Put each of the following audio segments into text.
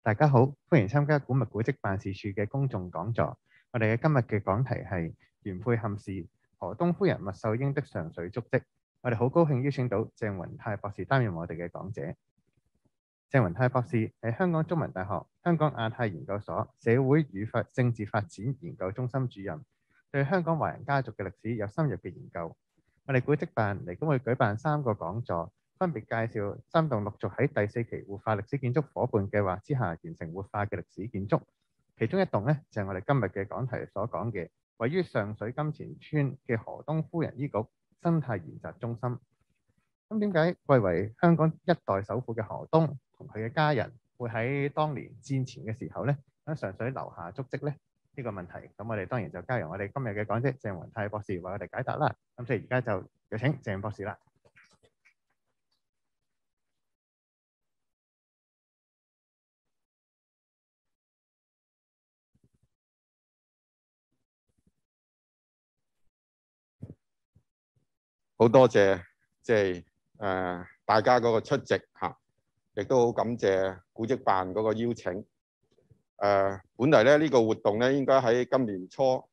大家好，歡迎參加古物古蹟辦事處嘅公眾講座。我哋今日嘅講題係元配憾事，何東夫人麥秀英的上水足跡。我哋好高興邀請到鄭雲泰博士擔任我哋嘅講者。鄭雲泰博士係香港中文大學香港亞太研究所社會與政治發展研究中心主任，對香港華人家族嘅歷史有深入嘅研究。我哋古蹟辦嚟緊會舉辦3個講座，分別介紹3棟陸續喺第4期活化歷史建築伙伴計劃之下完成活化嘅歷史建築。其中一棟呢，就係我哋今日嘅講題所講嘅，位於上水金錢村嘅何東夫人醫局生態研習中心。咁點解貴為香港一代首富嘅何東同佢嘅家人會喺當年戰前嘅時候呢，喺上水留下足跡呢？呢個問題，咁我哋當然就交由我哋今日嘅講者鄭雲泰博士為我哋解答啦。咁所以而家就有請鄭博士啦。 好多謝大家嗰個出席嚇，亦都好感謝古蹟辦嗰個邀請。本嚟咧呢個活動咧應該喺今年初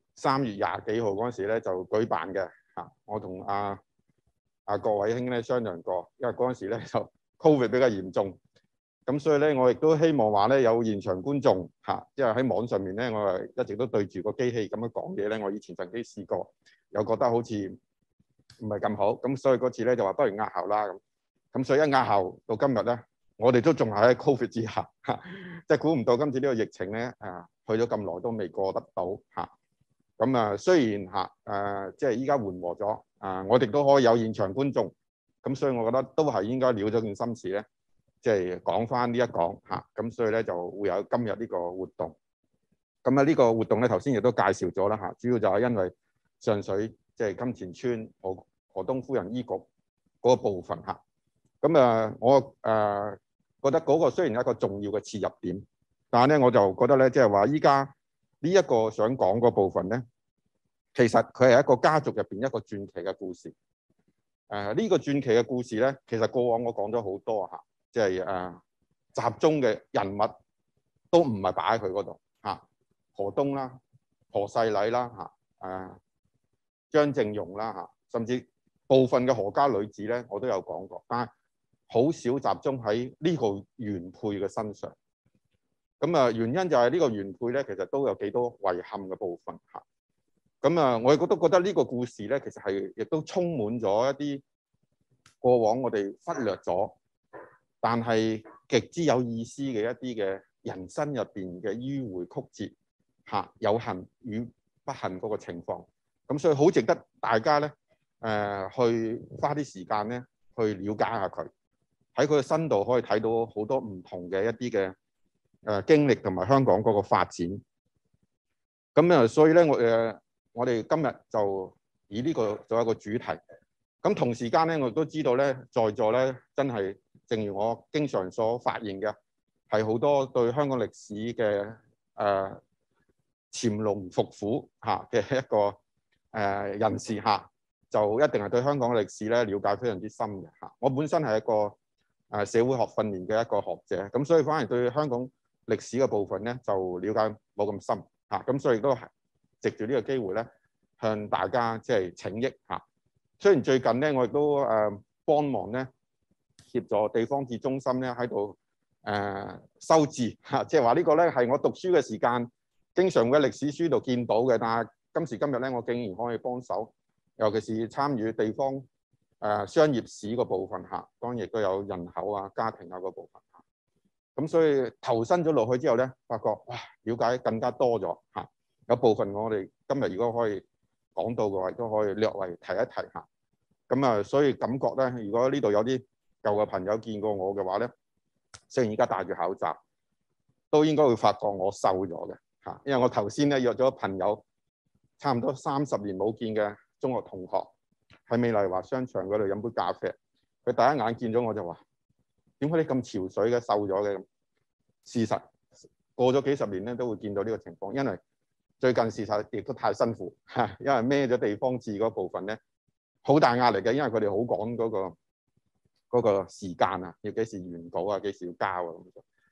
3月20幾號嗰陣時咧就舉辦嘅嚇。我同阿郭偉興咧商量過，因為嗰陣時咧就 Covid 比較嚴重，咁所以咧我亦都希望話咧有現場觀眾嚇，因為喺網上面咧我係一直都對住個機器咁樣講嘢咧，我以前曾經試過，又覺得好似唔係咁好，咁所以嗰次咧就話不如押後啦咁所以一押後到今日咧，我哋都仲係喺 Covid 之下，即係估唔到今次呢個疫情咧去咗咁耐都未過得到嚇。咁雖然即係依家緩和咗我哋都可以有現場觀眾，咁所以我覺得都係應該了咗件心事咧，即係講翻呢一講嚇。咁所以咧就會有今日呢個活動。咁呢個活動咧頭先亦都介紹咗啦嚇，主要就係因為上水即係金錢村何東夫人醫局嗰個部分嚇。咁我覺得嗰個雖然係一個重要嘅切入點，但係咧我就覺得咧，即係話依家呢一個想講嗰部分咧，其實佢係一個家族入邊一個傳奇嘅故事。呢個傳奇嘅故事咧，其實過往我講咗好多嚇，即係集中嘅人物都唔係擺喺佢嗰度嚇，何東啦、何世禮啦嚇、張正容啦嚇，甚至部分嘅何家女子咧，我都有講過，但係好少集中喺呢個原配嘅身上。咁原因就係呢個原配咧，其實都有幾多遺憾嘅部分嚇。咁我亦都覺得呢個故事咧，其實係亦都充滿咗一啲過往我哋忽略咗，但係極之有意思嘅一啲嘅人生入邊嘅迂迴曲折嚇，有幸與不幸嗰個情況。咁所以好值得大家咧去花啲時間咧去了解下佢，喺佢嘅身度可以睇到好多唔同嘅一啲嘅經歷同埋香港嗰個發展。咁所以咧我哋今日就以呢個做一個主題。咁同時間咧，我亦都知道咧，在座咧真係正如我經常所發現嘅，係好多對香港歷史嘅潛龍伏虎嚇嘅一個人士嚇，就一定係對香港嘅歷史咧了解非常之深嘅嚇。我本身係一個社會學訓練嘅一個學者，咁所以反而對香港歷史嘅部分咧就了解冇咁深嚇。咁所以都係藉住呢個機會咧，向大家即係請益嚇。雖然最近咧，我亦都幫忙咧協助地方志中心咧喺度修字嚇，即係話呢個咧係我讀書嘅時間經常會喺歷史書度見到嘅，但係今時今日咧，我竟然可以幫手，尤其是參與地方商業史個部分嚇，當然亦都有人口啊、家庭啊個部分嚇。咁所以投身咗落去之後咧，發覺哇，了解更加多咗嚇。有部分我哋今日如果可以講到嘅話，都可以略為提一提嚇。所以感覺咧，如果呢度有啲舊嘅朋友見過我嘅話咧，雖然而家戴住口罩，都應該會發覺我瘦咗嘅嚇。因為我頭先咧約咗朋友，差唔多30年冇見嘅中學同學，喺美麗華商場嗰度飲杯咖啡。佢第一眼見咗我就話：點解你咁憔悴嘅，瘦咗嘅？事實過咗幾十年咧，都會見到呢個情況，因為最近事實亦都太辛苦嚇，因為孭咗地方志嗰部分咧。好大壓力嘅，因為佢哋好趕嗰個時間啊，要幾時完稿啊，幾時要交啊咁。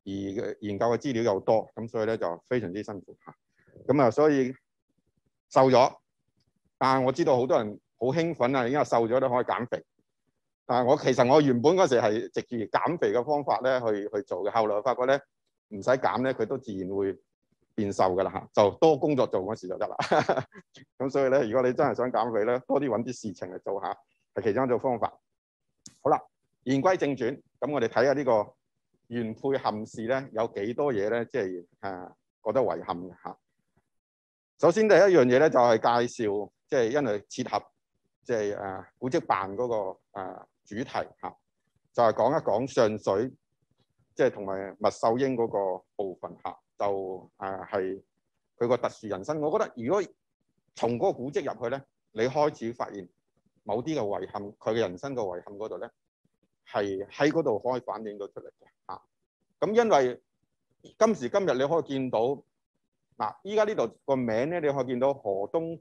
研究嘅資料又多，咁所以咧就非常之辛苦嚇。咁啊，所以瘦咗，但係我知道好多人好興奮啊，因為瘦咗都可以減肥。但係其實我原本嗰時係藉住減肥嘅方法咧去做嘅，後來發覺咧唔使減咧，佢都自然會變瘦㗎啦嚇，就多工作做嗰時就得啦。咁所以咧，如果你真係想減肥咧，多啲揾啲事情嚟做下，係其中一種方法。好啦，言歸正傳，咁我哋睇下呢個原配憾事咧，有幾多嘢咧，即係覺得遺憾嘅嚇。首先第一樣嘢咧，就係介紹，即係因為切合即係古蹟辦嗰個主題嚇，就係講一講上水，即係同埋麥秀英嗰個部分嚇，就係佢個特殊人生。我覺得如果從嗰個古蹟入去咧，你開始發現某啲嘅遺憾，佢嘅人生嘅遺憾嗰度咧，係喺嗰度可以反映到出嚟嘅嚇。咁因為今時今日你可以見到嗱，依家呢度個名咧，你可以見到何東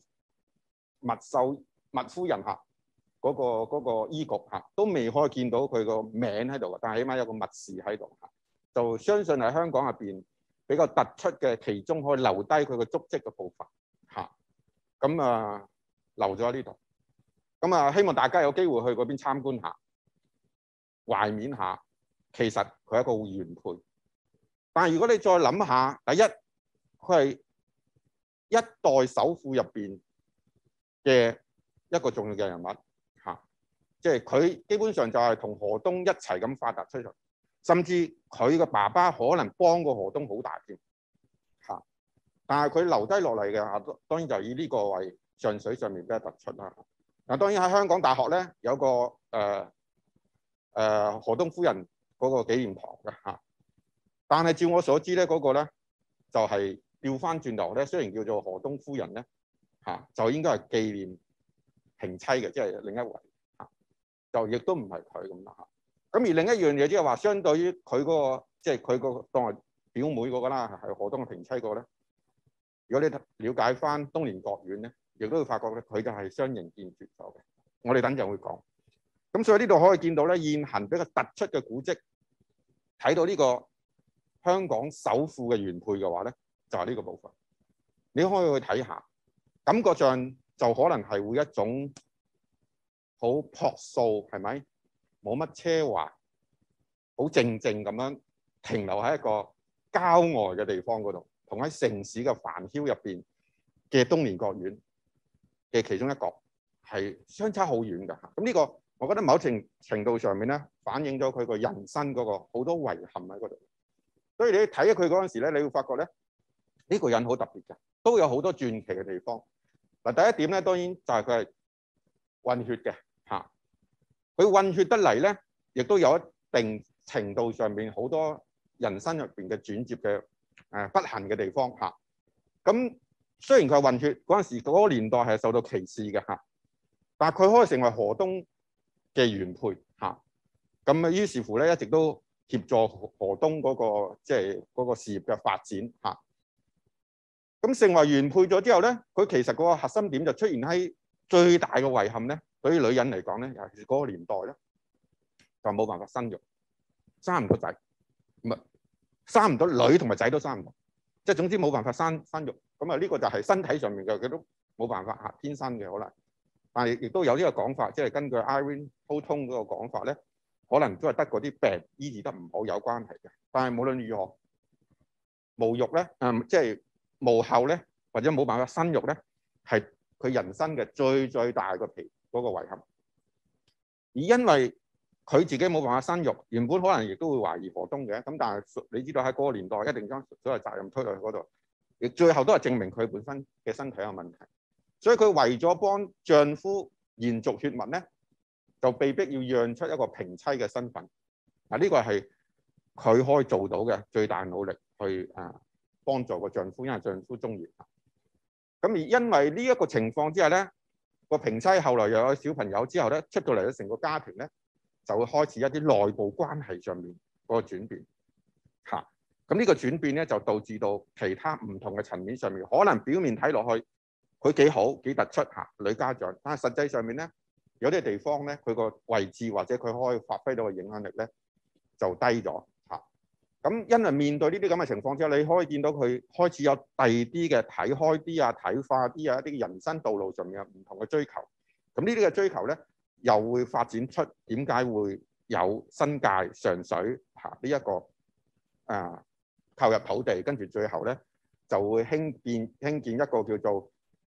麥夫人嚇。嗰個醫局嚇都未可以見到佢個名喺度，但係起碼有個密事喺度嚇，就相信係香港入邊比較突出嘅其中可以留低佢個足跡嘅部分嚇。咁留咗喺呢度，咁希望大家有機會去嗰邊參觀下、懷緬下。其實佢係一個原配，但係如果你再諗下，第一佢係一代首富入邊嘅一個重要嘅人物。即係佢基本上就係同何東一齊咁發達出嚟，甚至佢嘅爸爸可能幫過何東好大添嚇。但係佢留低落嚟嘅嚇，當然就以呢個為上水上面比較突出啦。嗱，當然喺香港大學咧有個何東夫人嗰個紀念堂嘅嚇，但係照我所知咧，嗰個咧就係調翻轉頭咧，雖然叫做何東夫人咧嚇，就應該係紀念平妻嘅，即係另一位。就亦都唔係佢咁啦嚇。咁而另一樣嘢即係話，相對於佢嗰個，即係佢個當係表妹嗰個啦，係何東嘅平妻嗰個咧。如果你了解翻東蓮國院咧，亦都會發覺咧，佢就係相形見絀咗嘅。我哋等陣會講。咁所以呢度可以見到咧，現行比較突出嘅古蹟，睇到呢個香港首富嘅原配嘅話咧，就係呢個部分。你可以去睇下，感覺上就可能係會一種好樸素，係咪？冇乜奢華，好靜靜咁樣停留喺一個郊外嘅地方嗰度，同喺城市嘅繁囂入邊嘅東蓮國院嘅其中一角係相差好遠㗎。咁呢個我覺得某程度上面咧，反映咗佢個人生嗰個好多遺憾喺嗰度。所以你睇佢嗰陣時咧，你會發覺咧，呢個人好特別嘅，都有好多傳奇嘅地方。嗱，第一點咧，當然就係佢係混血嘅。嚇，佢混血得嚟咧，亦都有一定程度上面好多人生入邊嘅轉折嘅不幸嘅地方嚇。咁雖然佢係混血，嗰陣時嗰個年代係受到歧視嘅嚇，但係佢可以成為何東嘅原配嚇。咁於是乎咧，一直都協助何東嗰個即係嗰個事業嘅發展嚇。咁成為原配咗之後咧，佢其實嗰個核心點就出現喺最大嘅遺憾咧。對於女人嚟講咧，尤其是嗰個年代咧，就冇辦法生育，生唔到仔，唔係生唔到女同埋仔都生唔到，即係總之冇辦法生育。咁呢個就係身體上面嘅，佢都冇辦法嚇，天生嘅可能。但係亦都有呢個講法，即係根據 Irene Houghton 嗰個講法咧，可能都係得嗰啲病醫治得唔好有關係嘅。但係無論如何，無育咧，即係無後咧，或者冇辦法生育咧，係佢人生嘅最大個嗰個遺憾。而因為佢自己冇辦法生育，原本可能亦都會懷疑何東嘅。咁但係你知道喺嗰個年代，一定將所有責任推落去嗰度，亦最後都係證明佢本身嘅身體有問題。所以佢為咗幫丈夫延續血脈咧，就被逼要讓出一個平妻嘅身份。嗱，呢個係佢可以做到嘅最大努力去幫助個丈夫，因為丈夫中意。咁而因為呢一個情況之下咧，個平妻後來又有小朋友之後咧，出到嚟咧，成個家庭咧就會開始一啲內部關係上面嗰個轉變嚇。咁呢個轉變咧就導致到其他唔同嘅層面上面，可能表面睇落去佢幾好幾突出嚇女家長，但係實際上面咧有啲地方咧佢個位置或者佢可以發揮到嘅影響力咧就低咗嚇。 咁因為面對呢啲咁嘅情況之下，你可以見到佢開始有第二啲嘅睇開啲啊、睇化啲啊一啲人生道路上面有唔同嘅追求。咁呢啲嘅追求咧，又會發展出點解會有新界上水呢一個購入土地，跟住最後咧就會興建一個叫做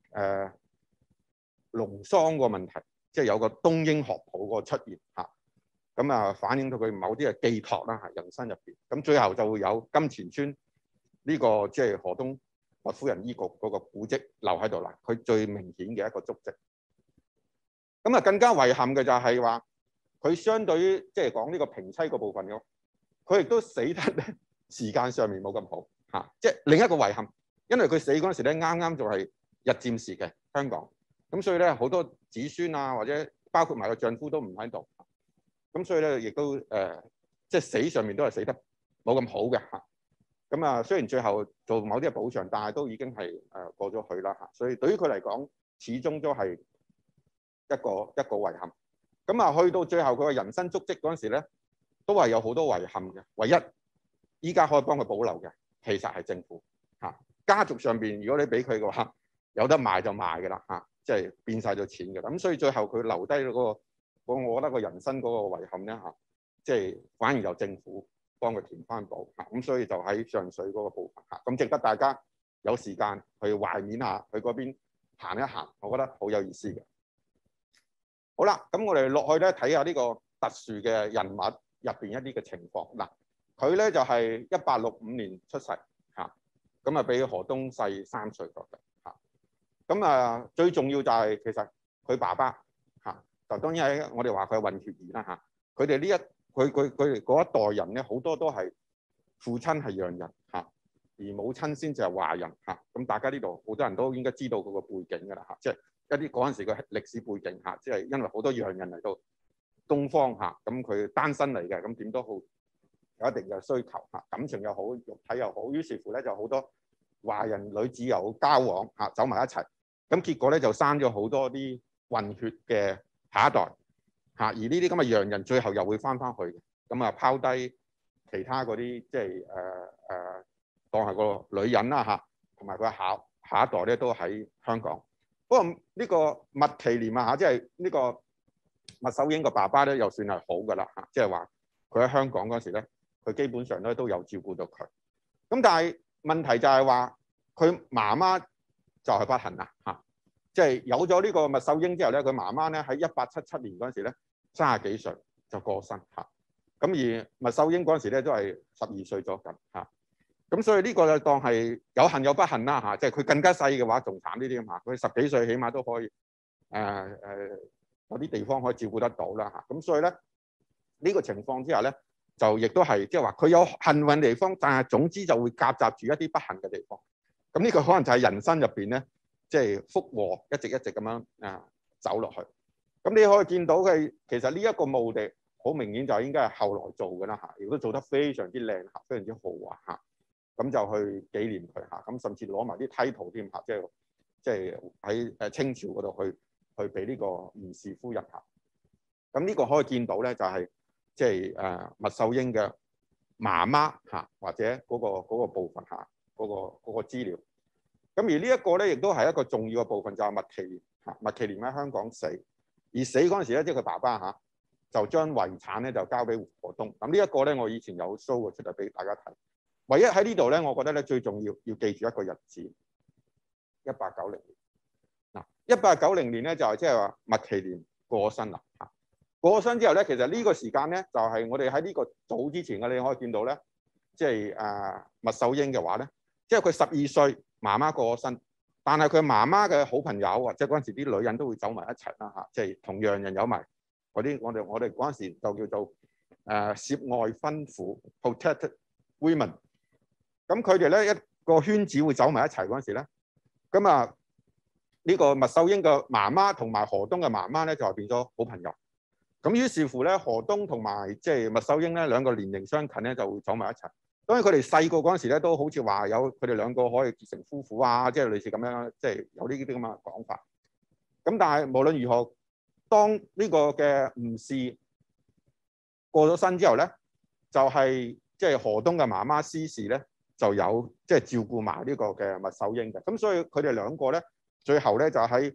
農桑個問題，即係有個東英學譜個出現嚇。咁反映到佢某啲嘅寄託啦，人生入邊。咁最後就會有金錢村呢個即係何東麥夫人醫局嗰個古蹟留喺度啦。佢最明顯嘅一個足跡。咁更加遺憾嘅就係話，佢相對於即係講呢個平妻個部分嘅，佢亦都死得咧時間上面冇咁好嚇。即係另一個遺憾，因為佢死嗰陣時咧，啱啱就係日佔時嘅香港。咁所以咧好多子孫啊，或者包括埋個丈夫都唔喺度。咁所以咧，亦都即係死上面都係死得冇咁好嘅嚇。咁雖然最後做某啲嘅補償，但係都已經係過咗去啦嚇。所以對於佢嚟講，始終都係一個遺憾。咁去到最後佢嘅人生足跡嗰陣時咧，都係有好多遺憾嘅。唯一依家可以幫佢保留嘅，其實係政府嚇。家族上邊，如果你俾佢嘅話，有得賣就賣嘅啦嚇，即係變晒咗錢嘅。咁所以最後佢留低嗰個。我覺得個人生嗰個遺憾咧嚇，即係反而由政府幫佢填翻補嚇，咁所以就喺上水嗰個部分嚇，咁值得大家有時間去懷緬下，去嗰邊行一行，我覺得好有意思嘅。好啦，咁我哋落去咧睇下呢個特殊嘅人物入邊一啲嘅情況。嗱，佢咧就係1865年出世嚇，咁比何東細3歲左右嚇。咁最重要就係其實佢爸爸嚇。就當然係我哋話佢係混血兒啦嚇，佢哋佢哋嗰一代人咧，好多都係父親係洋人嚇，而母親先至係華人嚇。咁大家呢度好多人都應該知道佢個背景㗎啦嚇，即係一啲嗰陣時嘅歷史背景嚇，即係因為好多洋人嚟到東方嚇，咁佢單身嚟嘅，咁點都好有一定嘅需求嚇，感情又好，肉體又好，於是乎咧就好多華人女子有交往嚇，走埋一齊，咁結果咧就生咗好多啲混血嘅下一代嚇，而呢啲咁嘅洋人最後又會翻返去嘅，咁拋低其他嗰啲即係當係個女人啦嚇，同埋佢下一代咧都喺香港。不過呢個麥其廉嚇，即係呢個麥秀英個爸爸咧，又算係好㗎啦嚇，即係話佢喺香港嗰時咧，佢基本上咧都有照顧到佢。咁但係問題就係話佢媽媽就係不幸啦嚇。即係有咗呢個麥秀英之後咧，佢媽媽咧喺1877年嗰陣時咧，30幾歲就過身嚇。咁而麥秀英嗰陣時咧都係12歲咗緊嚇。咁所以呢個就當係有幸有不幸啦嚇。即係佢更加細嘅話，仲慘呢啲咁嚇。佢10幾歲起碼都可以有啲地方可以照顧得到啦嚇。咁所以咧呢個情況之下咧，就亦都係即係話佢有幸運地方，但係總之就會夾雜住一啲不幸嘅地方。咁呢個可能就係人生入邊咧。即係福禍一直咁樣走落去，咁你可以見到佢其實呢一個墓地好明顯就應該係後來做嘅啦嚇，亦都做得非常之靚嚇，非常之豪華嚇，咁就去紀念佢嚇，咁甚至攞埋啲梯圖添嚇，即係喺清朝嗰度去俾呢個吳氏夫人嚇，咁呢個可以見到咧就係即係麥秀英嘅媽媽嚇，或者嗰個部分嚇，嗰個資料。咁而呢一個咧，亦都係一個重要嘅部分，就係麥其廉嚇。麥其廉喺香港死，而死嗰陣時咧，即係佢爸爸嚇就將遺產咧就交俾何東。咁呢一個咧，我以前有 show 過出嚟俾大家睇。唯一喺呢度咧，我覺得咧最重要記住一個日子，1890年。嗱，1890年咧就係即係話麥其廉過身啦嚇。過身之後咧，其實呢個時間咧就係我哋喺呢個早之前嘅，你可以見到咧，即係麥秀英嘅話咧，即係佢12歲。媽媽過咗身，但係佢媽媽嘅好朋友或者嗰陣時啲女人都會走埋一齊啦嚇，即係同洋人有埋嗰啲，我哋嗰陣時就叫做涉外婚婦 protected women。咁佢哋咧一個圈子會走埋一齊嗰陣時咧，咁呢個麥秀英嘅媽媽同埋何東嘅媽媽咧就變咗好朋友。咁於是乎咧，何東同埋即係麥秀英咧兩個年齡相近咧就會走埋一齊。當然佢哋細個嗰陣時咧，都好似話有佢哋兩個可以結成夫婦啊，即係類似咁樣，即係有呢啲咁嘅講法。咁但係無論如何，當呢個嘅吳氏過咗身之後咧，就係即係何東嘅媽媽施氏咧，就有即係照顧埋呢個嘅麥秀英嘅。咁所以佢哋兩個咧，最後咧就喺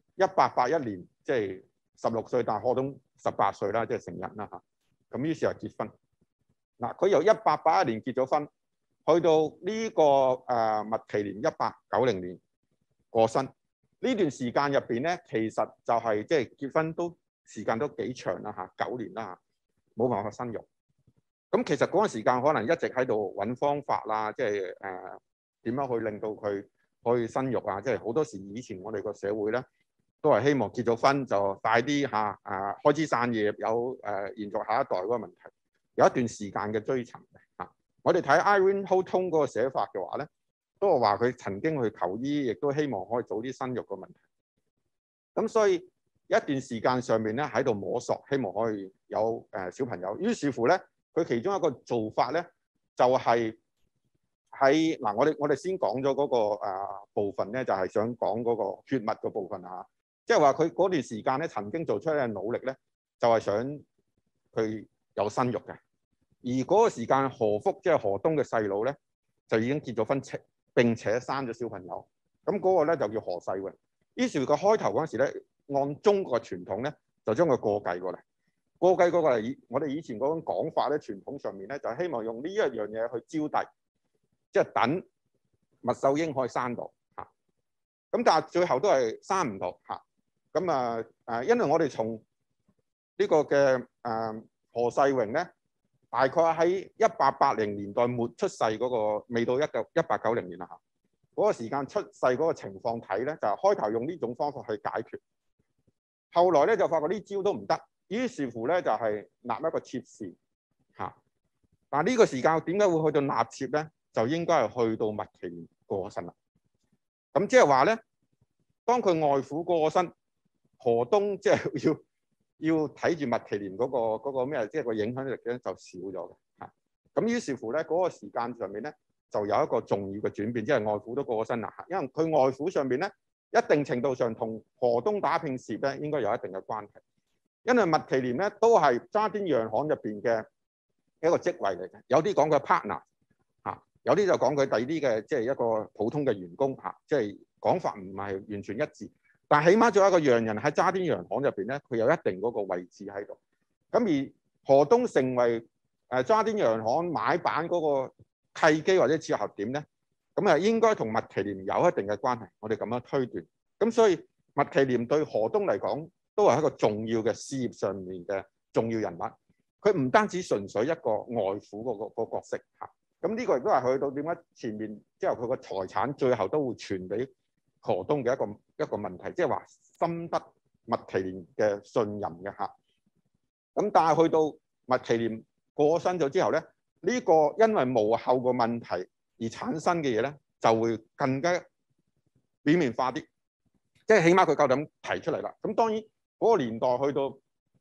1881年，即係16歲，但係何東18歲啦，即係成人啦嚇。咁於是就結婚。嗱，佢由1881年結咗婚，去到呢個麥其連1890年過身。呢段時間入邊咧，其實就係即係結婚都時間都幾長啦嚇，9年啦嚇，冇辦法生育。咁其實嗰個時間可能一直喺度揾方法啦，即係點樣去令到佢可以生育啊？即係好多時以前我哋個社會咧，都係希望結咗婚就快啲開枝散葉，有延續下一代嗰個問題，有一段時間嘅追尋嘅嚇。我哋睇 Irene Houghton 嗰個寫法嘅話咧，都係話佢曾經去求醫，亦都希望可以早啲生育個問題。咁所以一段時間上面咧喺度摸索，希望可以有小朋友。於是乎咧，佢其中一個做法咧，就係喺嗱，我哋先講咗嗰個部分咧，就係想講嗰個血脈嘅部分嚇。即係話佢嗰段時間咧，曾經做出嘅努力咧，就係想佢有生育嘅。而嗰個時間，何福即係何東嘅細佬咧，就已經結咗婚，並且生咗小朋友。咁嗰個咧就叫何世榮。於是佢開頭嗰陣時咧，按中國嘅傳統咧，就將佢過繼過嚟。過繼過嚟，我哋以前嗰種講法咧，傳統上面咧就係希望用呢一樣嘢去招娣，即係等麥秀英可以生到嚇。咁但係最後都係生唔到嚇。咁因為我哋從呢個嘅何世榮咧，大概喺1880年代末出世嗰個，未到1890年啦嚇。嗰個時間出世嗰個情況睇咧，就係開頭用呢種方法去解決，後來咧就發覺呢招都唔得，於是乎咧就係立一個妾侍嚇。但係呢個時間點解會去到納妾咧？就應該係去到麥其連過身啦。咁即係話咧，當佢外父過身，何東即係要睇住麥其連嗰個咩，即係個影響力咧就少咗嘅嚇。咁於是乎咧，嗰個時間上面咧就有一個重要嘅轉變，即係外父都過身啦嚇。因為佢外父上邊咧，一定程度上同何東打拼事業咧應該有一定嘅關係。因為麥其連咧都係渣甸洋行入邊嘅一個職位嚟嘅，有啲講佢 partner 嚇，有啲就講佢第二啲嘅即係一個普通嘅員工嚇，即係講法唔係完全一致。但係起碼做一個洋人喺渣甸洋行入邊咧，佢有一定嗰個位置喺度。咁而何東成為渣甸洋行買辦嗰個契機或者撮合點咧，咁應該同麥其連有一定嘅關係。我哋咁樣推斷。咁所以麥其連對何東嚟講都係一個重要嘅事業上面嘅重要人物。佢唔單止純粹一個外父個角色嚇。咁呢個亦都係去到點解前面之後佢個財產最後都會傳俾何東嘅一個問題，即係話深得麥其連嘅信任嘅嚇。咁但係去到麥其連過身咗之後咧，呢個因為無後個問題而產生嘅嘢咧，就會更加表面化啲，即係起碼佢夠膽提出嚟啦。咁當然嗰個年代去到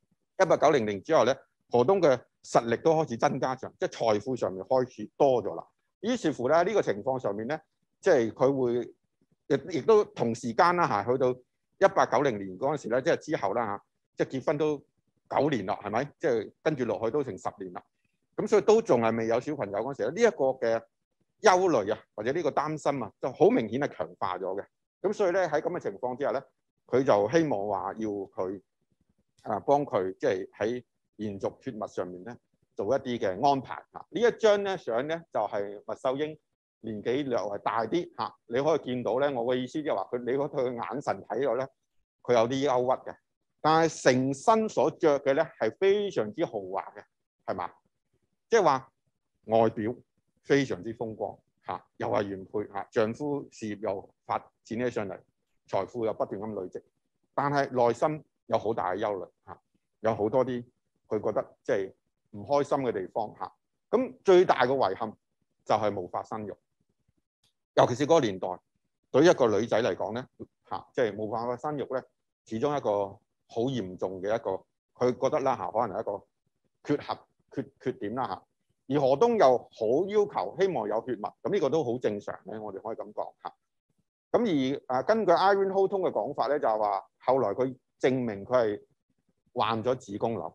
1890年之後咧，何東嘅實力都開始增加上，即係財富上面開始多咗啦。於是乎咧，呢個情況上面咧，即係佢會亦都同時間啦嚇，去到1890年嗰陣時咧，即係之後啦嚇，即係結婚都9年啦，係咪？即係跟住落去都成10年啦。咁所以都仲係未有小朋友嗰陣時咧，呢一個嘅憂慮啊，或者呢個擔心啊，就好明顯係強化咗嘅。咁所以咧喺咁嘅情況之下咧，佢就希望話要佢幫佢即係喺延續血脈上面咧做一啲嘅安排嚇。呢一張咧相咧就係麥秀英年紀略為大啲嚇，你可以見到咧，我嘅意思即係話佢，你嗰佢眼神睇落咧，佢有啲憂鬱嘅，但係成身所着嘅咧係非常之豪華嘅，係嘛？即係話外表非常之風光嚇，又係原配嚇，丈夫事業又發展起上嚟，財富又不斷咁累積，但係內心有好大嘅憂慮嚇，有好多啲佢覺得即係唔開心嘅地方嚇。咁最大嘅遺憾就係無法生育。尤其是嗰個年代，對於一個女仔嚟講咧，嚇，即係冇辦法生育咧，始終一個好嚴重嘅一個，佢覺得啦嚇，可能係一個缺點啦嚇。而何東又好要求希望有血脈，咁呢個都好正常嘅，我哋可以咁講嚇。咁而根據 Irene Houghton 嘅講法咧，就係話後來佢證明佢係患咗子宮瘤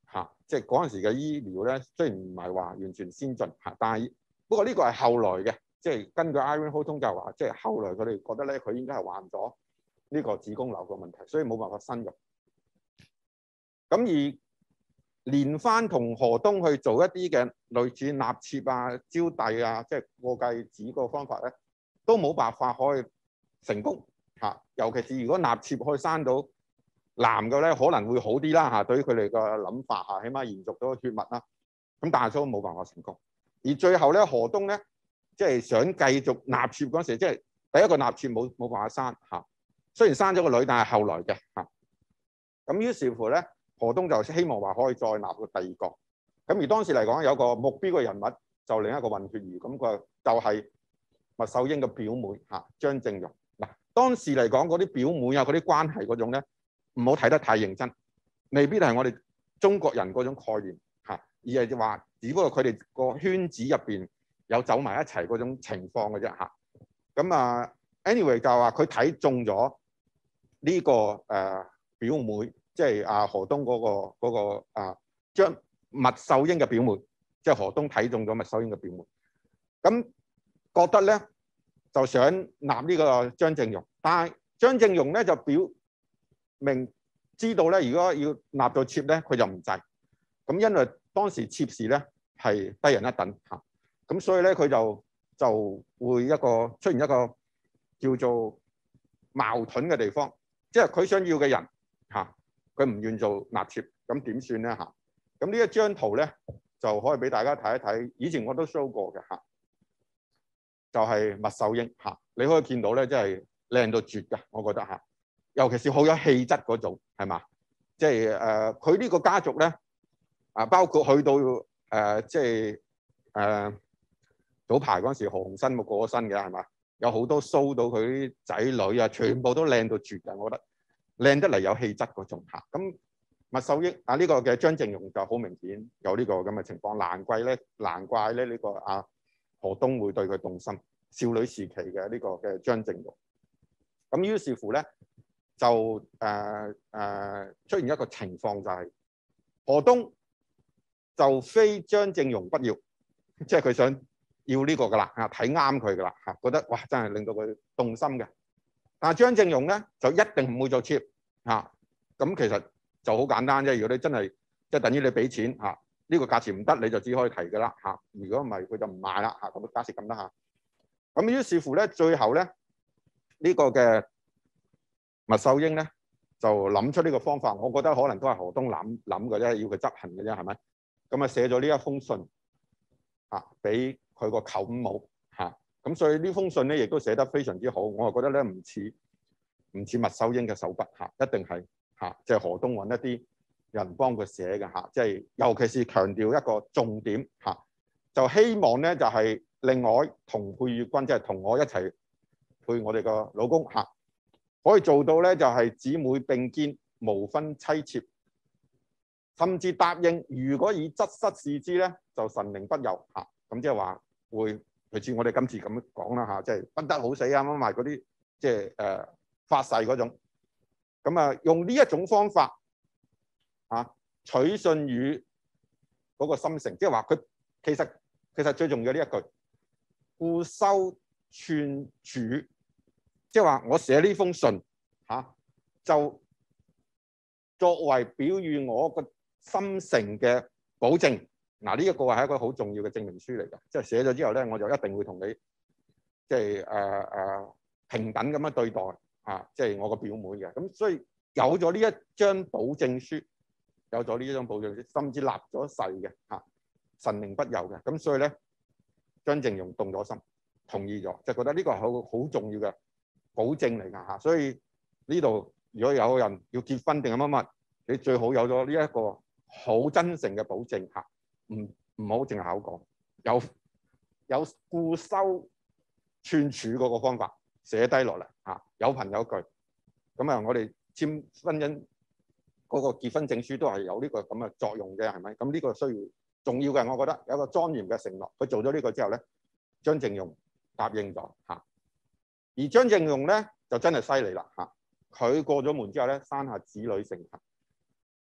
嚇，即係嗰陣時嘅醫療咧，雖然唔係話完全先進嚇，但係不過呢個係後來嘅，即係根據 Irene Houghton 就話，即係後來佢哋覺得咧，佢應該係患咗呢個子宮瘤嘅問題，所以冇辦法生育。咁而連番同何東去做一啲嘅類似納妾啊、招娣啊，即係過繼子嗰個方法咧，都冇辦法可以成功嚇。尤其是如果納妾可以生到男嘅咧，可能會好啲啦嚇。對於佢哋嘅諗法嚇，起碼延續到血脈啦。咁但係都冇辦法成功。而最後咧，何東咧，即係想繼續納妾嗰陣時，即係第一個納妾冇辦法生嚇。雖然生咗個女，但係後來嘅嚇。咁於是乎咧，何東就希望話可以再納個第二個。咁而當時嚟講，有個目標嘅人物就另一個混血兒，咁佢就係麥秀英嘅表妹嚇張正容。嗱，當時嚟講嗰啲表妹啊，嗰啲關係嗰種咧，唔好睇得太認真，未必係我哋中國人嗰種概念嚇，而係話只不過佢哋個圈子入邊有走埋一齊嗰種情況嘅啫嚇。咁啊 ，anyway 就話佢睇中咗呢個表妹，即係阿何東嗰個將麥秀英嘅表妹，即係何東睇中咗麥秀英嘅表妹，咁覺得咧就想納呢個張正容，但係張正容咧就表明知道咧，如果要納到妾咧，佢就唔制。咁因為當時妾侍咧係低人一等嚇，咁所以咧佢就會出現一個叫做矛盾嘅地方，即係佢想要嘅人嚇，佢唔願做納妾，咁點算咧嚇？咁呢一張圖咧就可以俾大家睇一睇，以前我都 show 過嘅嚇，就係麥秀英嚇，你可以見到咧，即係靚到絕嘅，我覺得嚇。尤其是好有氣質嗰種，係嘛？即係佢呢個家族咧，包括去到即係早排嗰陣時，何鴻燊冇過咗身嘅係嘛？有好多 show 到佢啲仔女啊，全部都靚到絕嘅，我覺得靚得嚟有氣質嗰種嚇。咁麥秀英呢個嘅張正容就好明顯有呢個咁嘅情況，難怪咧呢個何東會對佢動心。少女時期嘅呢個嘅張正容，咁於是乎咧。就出現一個情況，就係何東就非張正容不要，即係佢想要呢個噶啦，睇啱佢噶啦嚇，覺得哇真係令到佢動心嘅。但係張正容咧就一定唔會做妾嚇，咁其實就好簡單啫。如果你真係即係等於你俾錢嚇，呢個價錢唔得你就只可以提噶啦嚇。如果唔係佢就唔賣啦嚇，咁假設咁啦嚇。咁於是乎咧，最後咧呢個嘅麥秀英咧就諗出呢個方法，我覺得可能都係何東諗嘅啫，要佢執行嘅啫，係咪？咁啊寫咗呢一封信俾佢個舅母嚇，咁所以呢封信咧亦都寫得非常之好，我係覺得咧唔似麥秀英嘅手筆嚇，一定係即係何東揾一啲人幫佢寫嘅嚇，即係尤其是強調一個重點嚇，就希望咧就係另外同配月君，即係同我一齊配我哋個老公嚇。可以做到咧，就係姊妹並肩，無分妻妾，甚至答應如果以側室視之咧，就神靈不佑嚇。咁即係話會類似我哋今次咁講啦嚇，即係不得好死啊，咁埋嗰啲即係發誓嗰種。咁啊，用呢一種方法取信於嗰個心誠，即係話佢其實最重要呢一句，故修串主。即係話我寫呢封信就作為表現我個心誠嘅保證。嗱，呢一個係一個好重要嘅證明書嚟嘅，即係寫咗之後咧，我就一定會同你即係平等咁樣對待即係我個表妹嘅。咁所以有咗呢一張保證書，甚至立咗誓嘅神靈不佑嘅。咁所以咧，張正容動咗心，同意咗，就覺得呢個係好重要嘅保證嚟㗎嚇，所以呢度如果有人要結婚定係乜乜，你最好有咗呢一個好真誠嘅保證嚇，唔好淨係口講，有固收串處嗰個方法寫低落嚟嚇，有憑有據。咁啊，我哋簽婚姻嗰個結婚證書都係有呢個咁嘅作用嘅，係咪？咁呢個需要重要嘅，我覺得有一個莊嚴嘅承諾。佢做咗呢個之後咧，張正容答應咗嚇。而張正容咧就真係犀利啦嚇，佢過咗門之後咧，生下子女成行。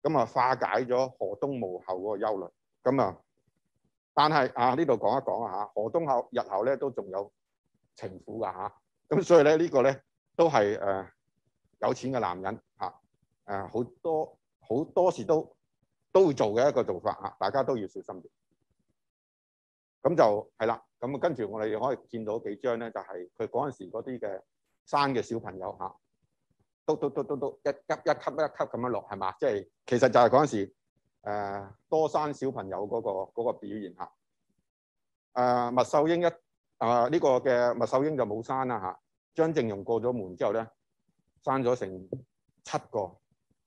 咁啊化解咗河東母后嗰個憂慮。咁啊，但係啊呢度講一講啊嚇，河東日後咧都仲有情婦㗎嚇。咁所以咧呢個咧都係有錢嘅男人嚇，好多時都會做嘅一個做法嚇，大家都要小心啲。咁就係啦，咁跟住我哋可以見到幾張咧，就係佢嗰陣時嗰啲嘅生嘅小朋友嚇，都一級咁樣落係嘛？即係其實就係嗰陣時多生小朋友嗰個表現嚇。麥秀英呢個嘅麥秀英就冇生啦嚇。張正容過咗門之後咧，生咗成7個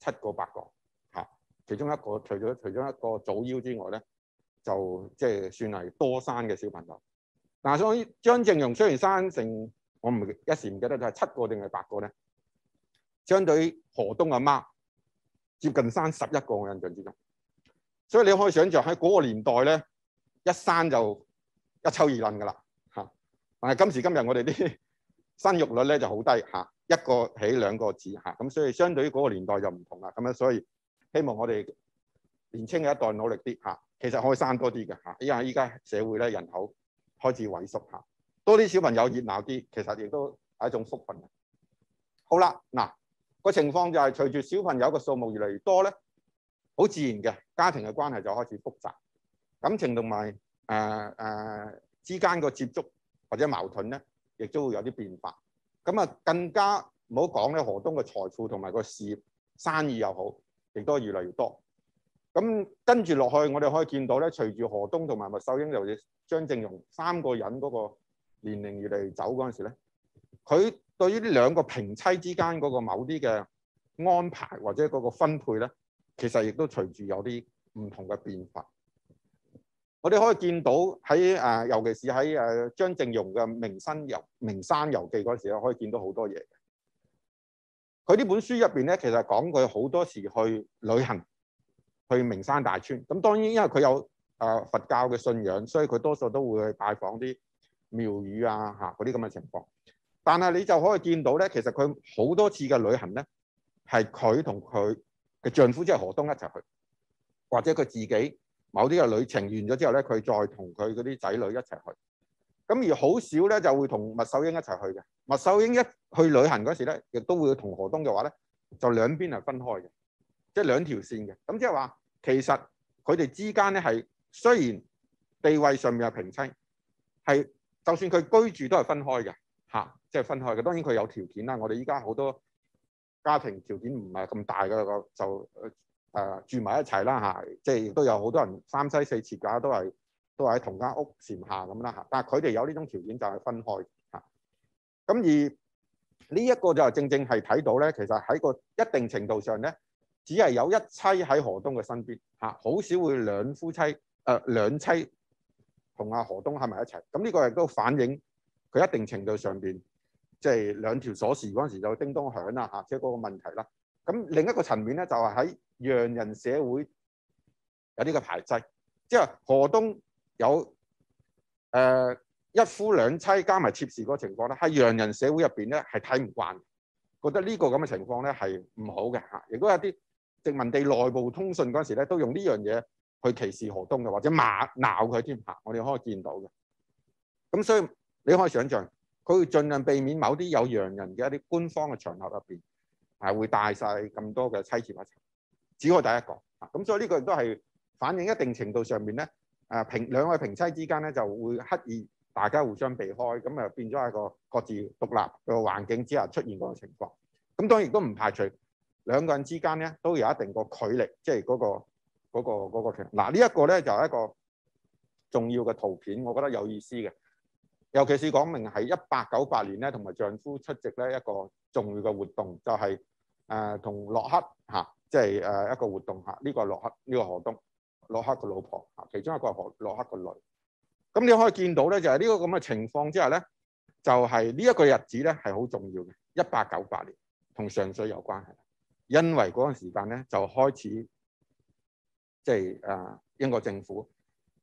8個嚇，其中一個除咗一個早夭之外咧，就即係算係多生嘅小朋友。嗱，所以張正容雖然生成我一時唔記得就係7個定係8個咧，相對於河東阿媽接近生11個，我印象之中。所以你可以想象喺嗰個年代咧，一生就一抽二掕㗎啦嚇。但係今時今日我哋啲生育率咧就好低嚇，一個起2個止嚇，咁所以相對於嗰個年代就唔同啦。咁樣所以希望我哋年青嘅一代努力啲嚇，其實可以生多啲嘅嚇，因為依家社會咧人口開始萎縮嚇，多啲小朋友熱鬧啲，其實亦都係一種福分。好啦，嗱個情況就係隨住小朋友嘅數目越嚟越多咧，好自然嘅家庭嘅關係就開始複雜，感情同埋之間個接觸或者矛盾咧，亦都會有啲變化。咁啊，更加唔好講咧，河東嘅財富同埋個事業生意又好，亦都越嚟越多。咁跟住落去，我哋可以見到咧，隨住河東同埋麥秀英尤其是張正容3個人嗰個年齡越嚟越走嗰陣時咧，佢對於呢2個平妻之間嗰個某啲嘅安排或者嗰個分配咧，其實亦都隨住有啲唔同嘅變化。我哋可以見到喺尤其是喺張正容嘅名山遊記嗰時咧，可以見到好多嘢。佢呢本書入邊咧，其實講佢好多時去旅行，去名山大川。咁當然因為佢有佛教嘅信仰，所以佢多數都會去拜訪啲廟宇啊嚇嗰啲咁嘅情況。但係你就可以見到咧，其實佢好多次嘅旅行咧，係佢同佢嘅丈夫即係河東一齊去，或者佢自己某啲嘅旅程完咗之後咧，佢再同佢嗰啲仔女一齊去。咁而好少咧就會同麥秀英一齊去嘅。麥秀英一去旅行嗰時咧，亦都會同河東嘅話咧，就兩邊係分開嘅，即係2條線嘅。咁即係話其實佢哋之間咧係雖然地位上面係平妻，係就算佢居住都係分開嘅嚇，即係分開嘅。當然佢有條件啦。我哋依家好多家庭條件唔係咁大嘅，就住埋一齊啦嚇，即係亦都有好多人3妻4妾㗎，都係喺同間屋檐下咁啦嚇。但係佢哋有呢種條件就係分開嚇。咁而呢一個就正正係睇到咧，其實喺個一定程度上咧，只係有一妻喺河東嘅身邊嚇，好少會兩妻同阿河東喺埋一齊。咁呢個亦都反映佢一定程度上邊，即係2條鎖匙嗰陣時就叮當響啦嚇，即係嗰個問題啦。咁另一個層面咧，就係喺洋人社會有呢個排擠，即係河東有一夫2妻加埋妾侍嗰個情況咧，喺洋人社會入邊咧係睇唔慣，覺得呢個咁嘅情況咧係唔好嘅嚇。亦都有啲殖民地內部通訊嗰陣時咧，都用呢樣嘢去歧視河東嘅，或者鬧佢添嚇。我哋可以見到嘅。咁所以你可以想象，佢會盡量避免某啲有洋人嘅一啲官方嘅場合入邊係會帶晒咁多嘅妻妾一齊，只可以第一個。咁所以呢個亦都係反映一定程度上面咧，2位平妻之間咧就會刻意大家互相避開，咁啊變咗係個各自獨立嘅環境之下出現嗰個情況。咁當然亦都唔排除2個人之間咧都有一定個距離，即係嗰個情況。嗱呢一個咧就係一個重要嘅圖片，我覺得有意思嘅。尤其是講明係1898年咧，同埋丈夫出席咧一個重要嘅活動，就係同洛克嚇，即係一個活動嚇。呢個係洛克，呢個河東，洛克個老婆嚇，其中一個係洛克個女。咁你可以見到咧，就係呢個咁嘅情況之下咧，就係呢一個日子咧係好重要嘅。1898年同上水有關係，因為嗰陣時間咧就開始即係英國政府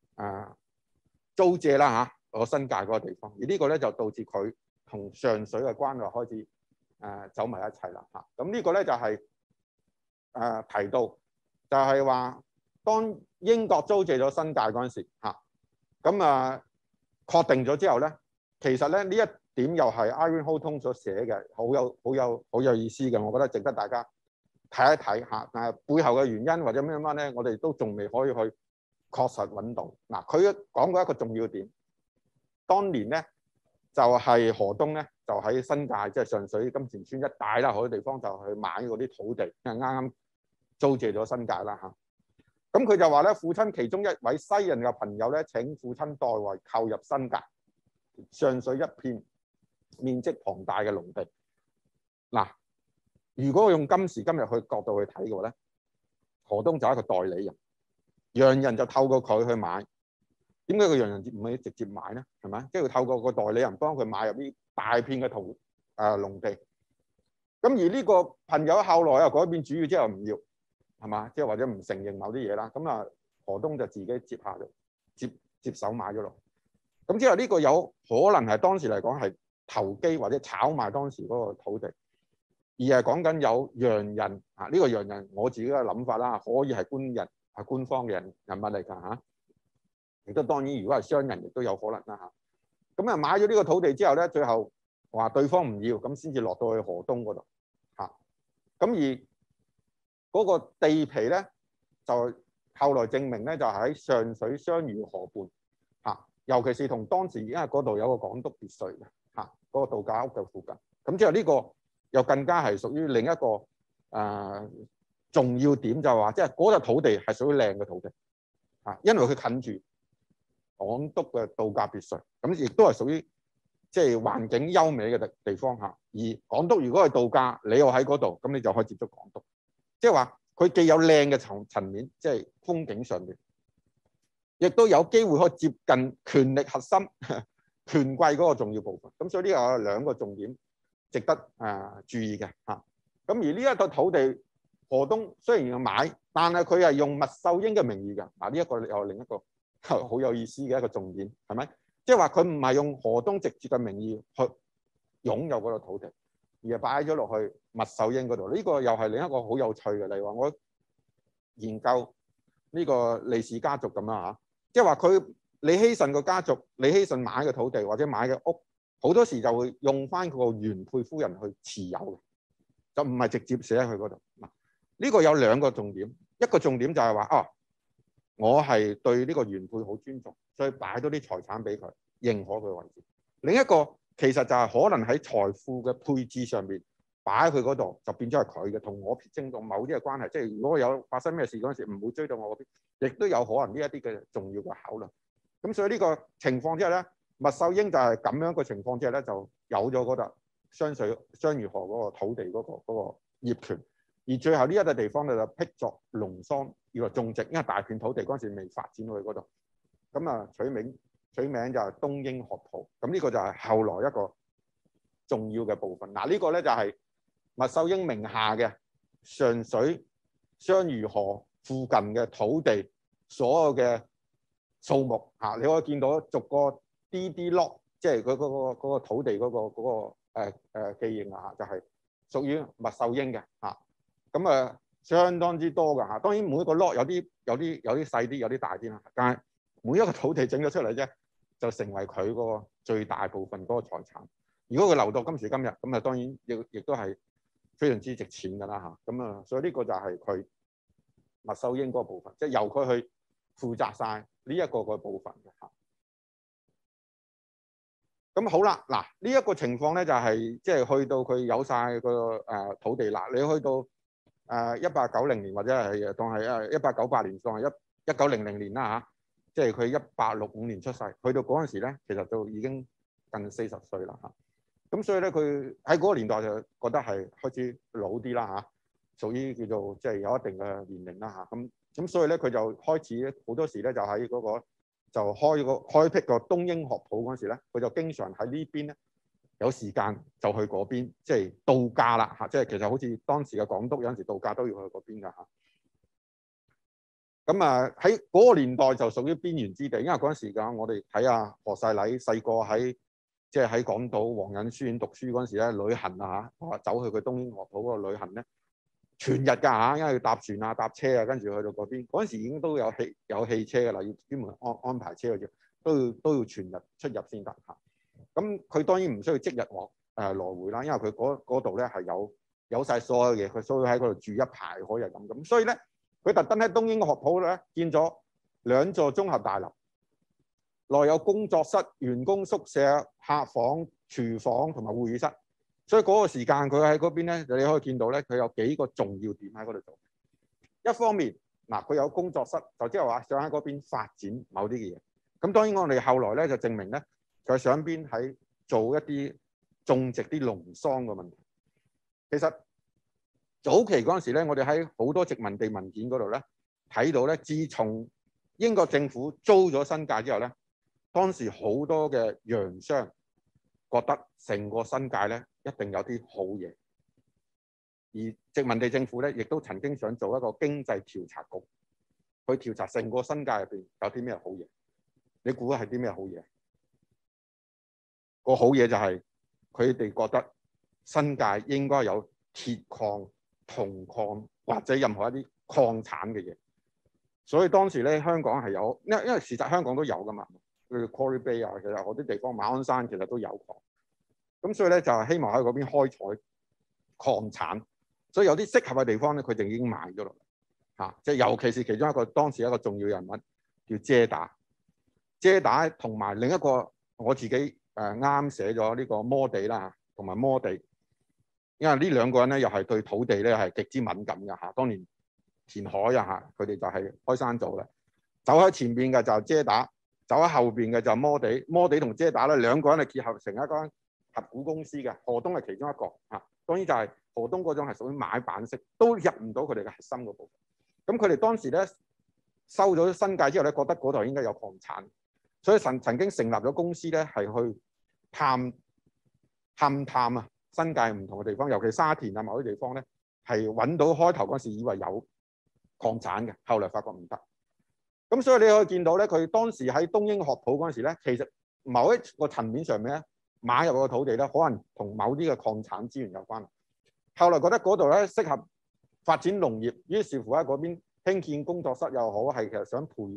租借啦嚇。個新界嗰個地方，而呢個咧就導致佢同上水嘅關係開始走埋一齊啦嚇。咁呢個咧就係提到就係話當英國租借咗新界嗰陣時嚇，咁確定咗之後咧，其實咧呢一點又係 Irene Houghton 所寫嘅，好有意思嘅，我覺得值得大家睇一睇嚇。但係背後嘅原因或者咩乜咧，我哋都仲未可以去確實揾到。嗱，佢講過一個重要點，當年咧就係何東咧就喺新界，即係上水金錢村一帶啦，好多地方就去買嗰啲土地，因為啱啱租借咗新界啦嚇。咁佢就話咧，父親其中一位西人嘅朋友咧，請父親代為購入新界上水一片面積龐大嘅農地。嗱，如果用今時今日去角度去睇嘅話咧，何東就係一個代理人，洋人就透過佢去買。點解個洋人唔可以直接買咧？係咪？即係透過個代理人幫佢買入啲大片嘅農地。咁而呢個朋友後來又改變主意之後唔要。係嘛？即係或者唔承認某啲嘢啦，咁何東就自己接手買咗落。咁之後呢個有可能係當時嚟講係投機或者炒賣當時嗰個土地，而係講緊有洋人呢個洋人我自己嘅諗法啦，可以係官方嘅人物嚟㗎嚇。亦都當然如果係商人亦都有可能啦嚇。咁買咗呢個土地之後咧，最後話對方唔要，咁先至落到去何東嗰度嚇。咁而嗰個地皮咧，就後來證明咧，就喺上水雙魚河畔嚇，尤其是同當時因為嗰度有個港督別墅嘅嚇，嗰個度假屋嘅附近。咁之後呢個又更加係屬於另一個重要點，就係話即係嗰笪土地係屬於靚嘅土地嚇，因為佢近住港督嘅度假別墅，咁亦都係屬於即係環境優美嘅地方嚇。而港督如果係度假，你又喺嗰度，咁你就可以接觸港督。即係話佢既有靚嘅層面，即係風景上面，亦都有機會可以接近權力核心、權貴嗰個重要部分。咁所以呢個有兩個重點值得注意嘅嚇。咁而呢一個土地，何東雖然要買，但係佢係用麥秀英嘅名義㗎。嗱，呢一個又另一個好有意思嘅一個重點，係咪？即係話佢唔係用何東直接嘅名義去擁有嗰個土地，而係擺咗落去麥秀英嗰度，呢個又係另一個好有趣嘅。例如話我研究呢個利氏家族咁啦嚇，即係話佢李希慎個家族，李希慎買嘅土地或者買嘅屋，好多時就會用翻佢個原配夫人去持有嘅，就唔係直接寫喺佢嗰度。嗱，呢個有兩個重點，一個重點就係話我係對呢個原配好尊重，所以擺多啲財產俾佢，認可佢為主。另一個其實就係可能喺財富嘅配置上面擺喺佢嗰度，就變咗係佢嘅，同我撇清咗某啲嘅關係。即係如果有發生咩事嗰陣時，唔會追到我嗰邊，亦都有可能呢一啲嘅重要嘅考慮。咁所以呢個情況之下咧，麥秀英就係咁樣嘅情況之下咧，就有咗嗰笪雙魚河嗰個土地嗰個業權。而最後呢一笪地方咧就辟作農桑，要嚟種植，因為大片土地嗰陣時未發展去嗰度。咁取名就係東英學鋪。咁呢個就係後來一個重要嘅部分。嗱，呢個咧就係麥秀英名下嘅上水雙魚河附近嘅土地所有嘅數目嚇，你可以見到逐個 DD lot， 即係佢嗰個土地嗰個記認啊，就係屬於麥秀英嘅嚇。咁相當之多㗎嚇。當然每一個 lot 有啲細啲，有啲大啲啦。但係每一個土地整咗出嚟啫，就成為佢嗰個最大部分嗰個財產。如果佢留到今時今日，咁當然亦都係非常之值錢㗎啦嚇。咁所以呢個就係佢麥秀英嗰個部分，即係由佢去負責晒呢一個部分嘅嚇。咁好啦，嗱呢一個情況咧就係即係去到佢有晒個土地啦。你去到1890年或者係當係1898年，當係1900年啦嚇，即係佢1865年出世，去到嗰陣時咧，其實就已經近40歲啦嚇。咁所以咧，佢喺嗰個年代就覺得係開始老啲啦嚇，屬於叫做即係有一定嘅年齡啦嚇。咁所以咧，佢就開始好多時咧就喺嗰個就開闢個東英學鋪嗰陣時咧，佢就經常喺呢邊咧有時間就去嗰邊即係度假啦嚇。即係其實好似當時嘅港督有陣時度假都要去嗰邊㗎嚇。咁喺嗰個年代就屬於邊緣之地，因為嗰陣時㗎，我哋睇下何世禮細個即係喺港島皇仁書院讀書嗰陣時咧，旅行啊嚇，走去佢東英學鋪嗰個旅行咧， 全日㗎嚇，因為要搭船啊、搭車啊，跟住去到嗰邊。嗰陣時已經都有汽車㗎啦，要專門安排車嗰啲，都要全日出入先得嚇。咁佢當然唔需要即日來回啦，因為佢嗰度咧係有晒所有嘢，佢需要喺嗰度住一排可以係咁。所以咧，佢特登喺東英學鋪咧建咗2座綜合大樓，內有工作室、員工宿舍、客房、廚房同埋會議室。所以嗰個時間佢喺嗰邊咧，你可以見到咧，佢有幾個重要點喺嗰度做。一方面嗱，佢有工作室，就即係話想喺嗰邊發展某啲嘅嘢。咁當然我哋後來咧就證明咧，佢想邊喺做一啲種植啲農桑嘅問題。其實早期嗰陣時咧，我哋喺好多殖民地文件嗰度咧睇到咧，自從英國政府租咗新界之後咧，當時好多嘅洋商覺得成個新界咧一定有啲好嘢，而殖民地政府咧亦都曾經想做一個經濟調查局，去調查成個新界入邊有啲咩好嘢。你估係啲咩好嘢？個好嘢就係佢哋覺得新界應該有鐵礦、銅礦或者任何一啲礦產嘅嘢。所以當時咧香港係有，因為事實香港都有噶嘛，譬如 Quarry Bay 啊，其實好啲地方馬鞍山其實都有礦。咁所以咧就係希望喺嗰邊開採礦產，所以有啲適合嘅地方咧，佢哋已經買咗落嚟嚇。即係尤其是其中一個當時一個重要人物叫遮打同埋另一個我自己啱寫咗呢個摩地啦，同埋摩地，因為呢兩個人咧又係對土地咧係極之敏感嘅嚇。當年填海啊嚇，佢哋就係開山做嘅。走喺前邊嘅就係遮打，走喺後邊嘅就係摩地。摩地同遮打咧兩個人係結合成一間合股公司嘅，何東係其中一個嚇。當然就係何東嗰種係屬於買辦式，都入唔到佢哋嘅核心嗰部分。咁佢哋當時咧收咗新界之後咧，覺得嗰度應該有礦產，所以曾經成立咗公司咧，係去探啊新界唔同嘅地方，尤其沙田啊某啲地方咧係揾到開頭嗰時以為有礦產嘅，後來發覺唔得。咁所以你可以見到咧，佢當時喺東英學鋪嗰陣時咧，其實某一個層面上面咧買入個土地咧，可能同某啲嘅礦產資源有關。後來覺得嗰度咧適合發展農業，於是乎喺嗰邊興建工作室又好，係其實想培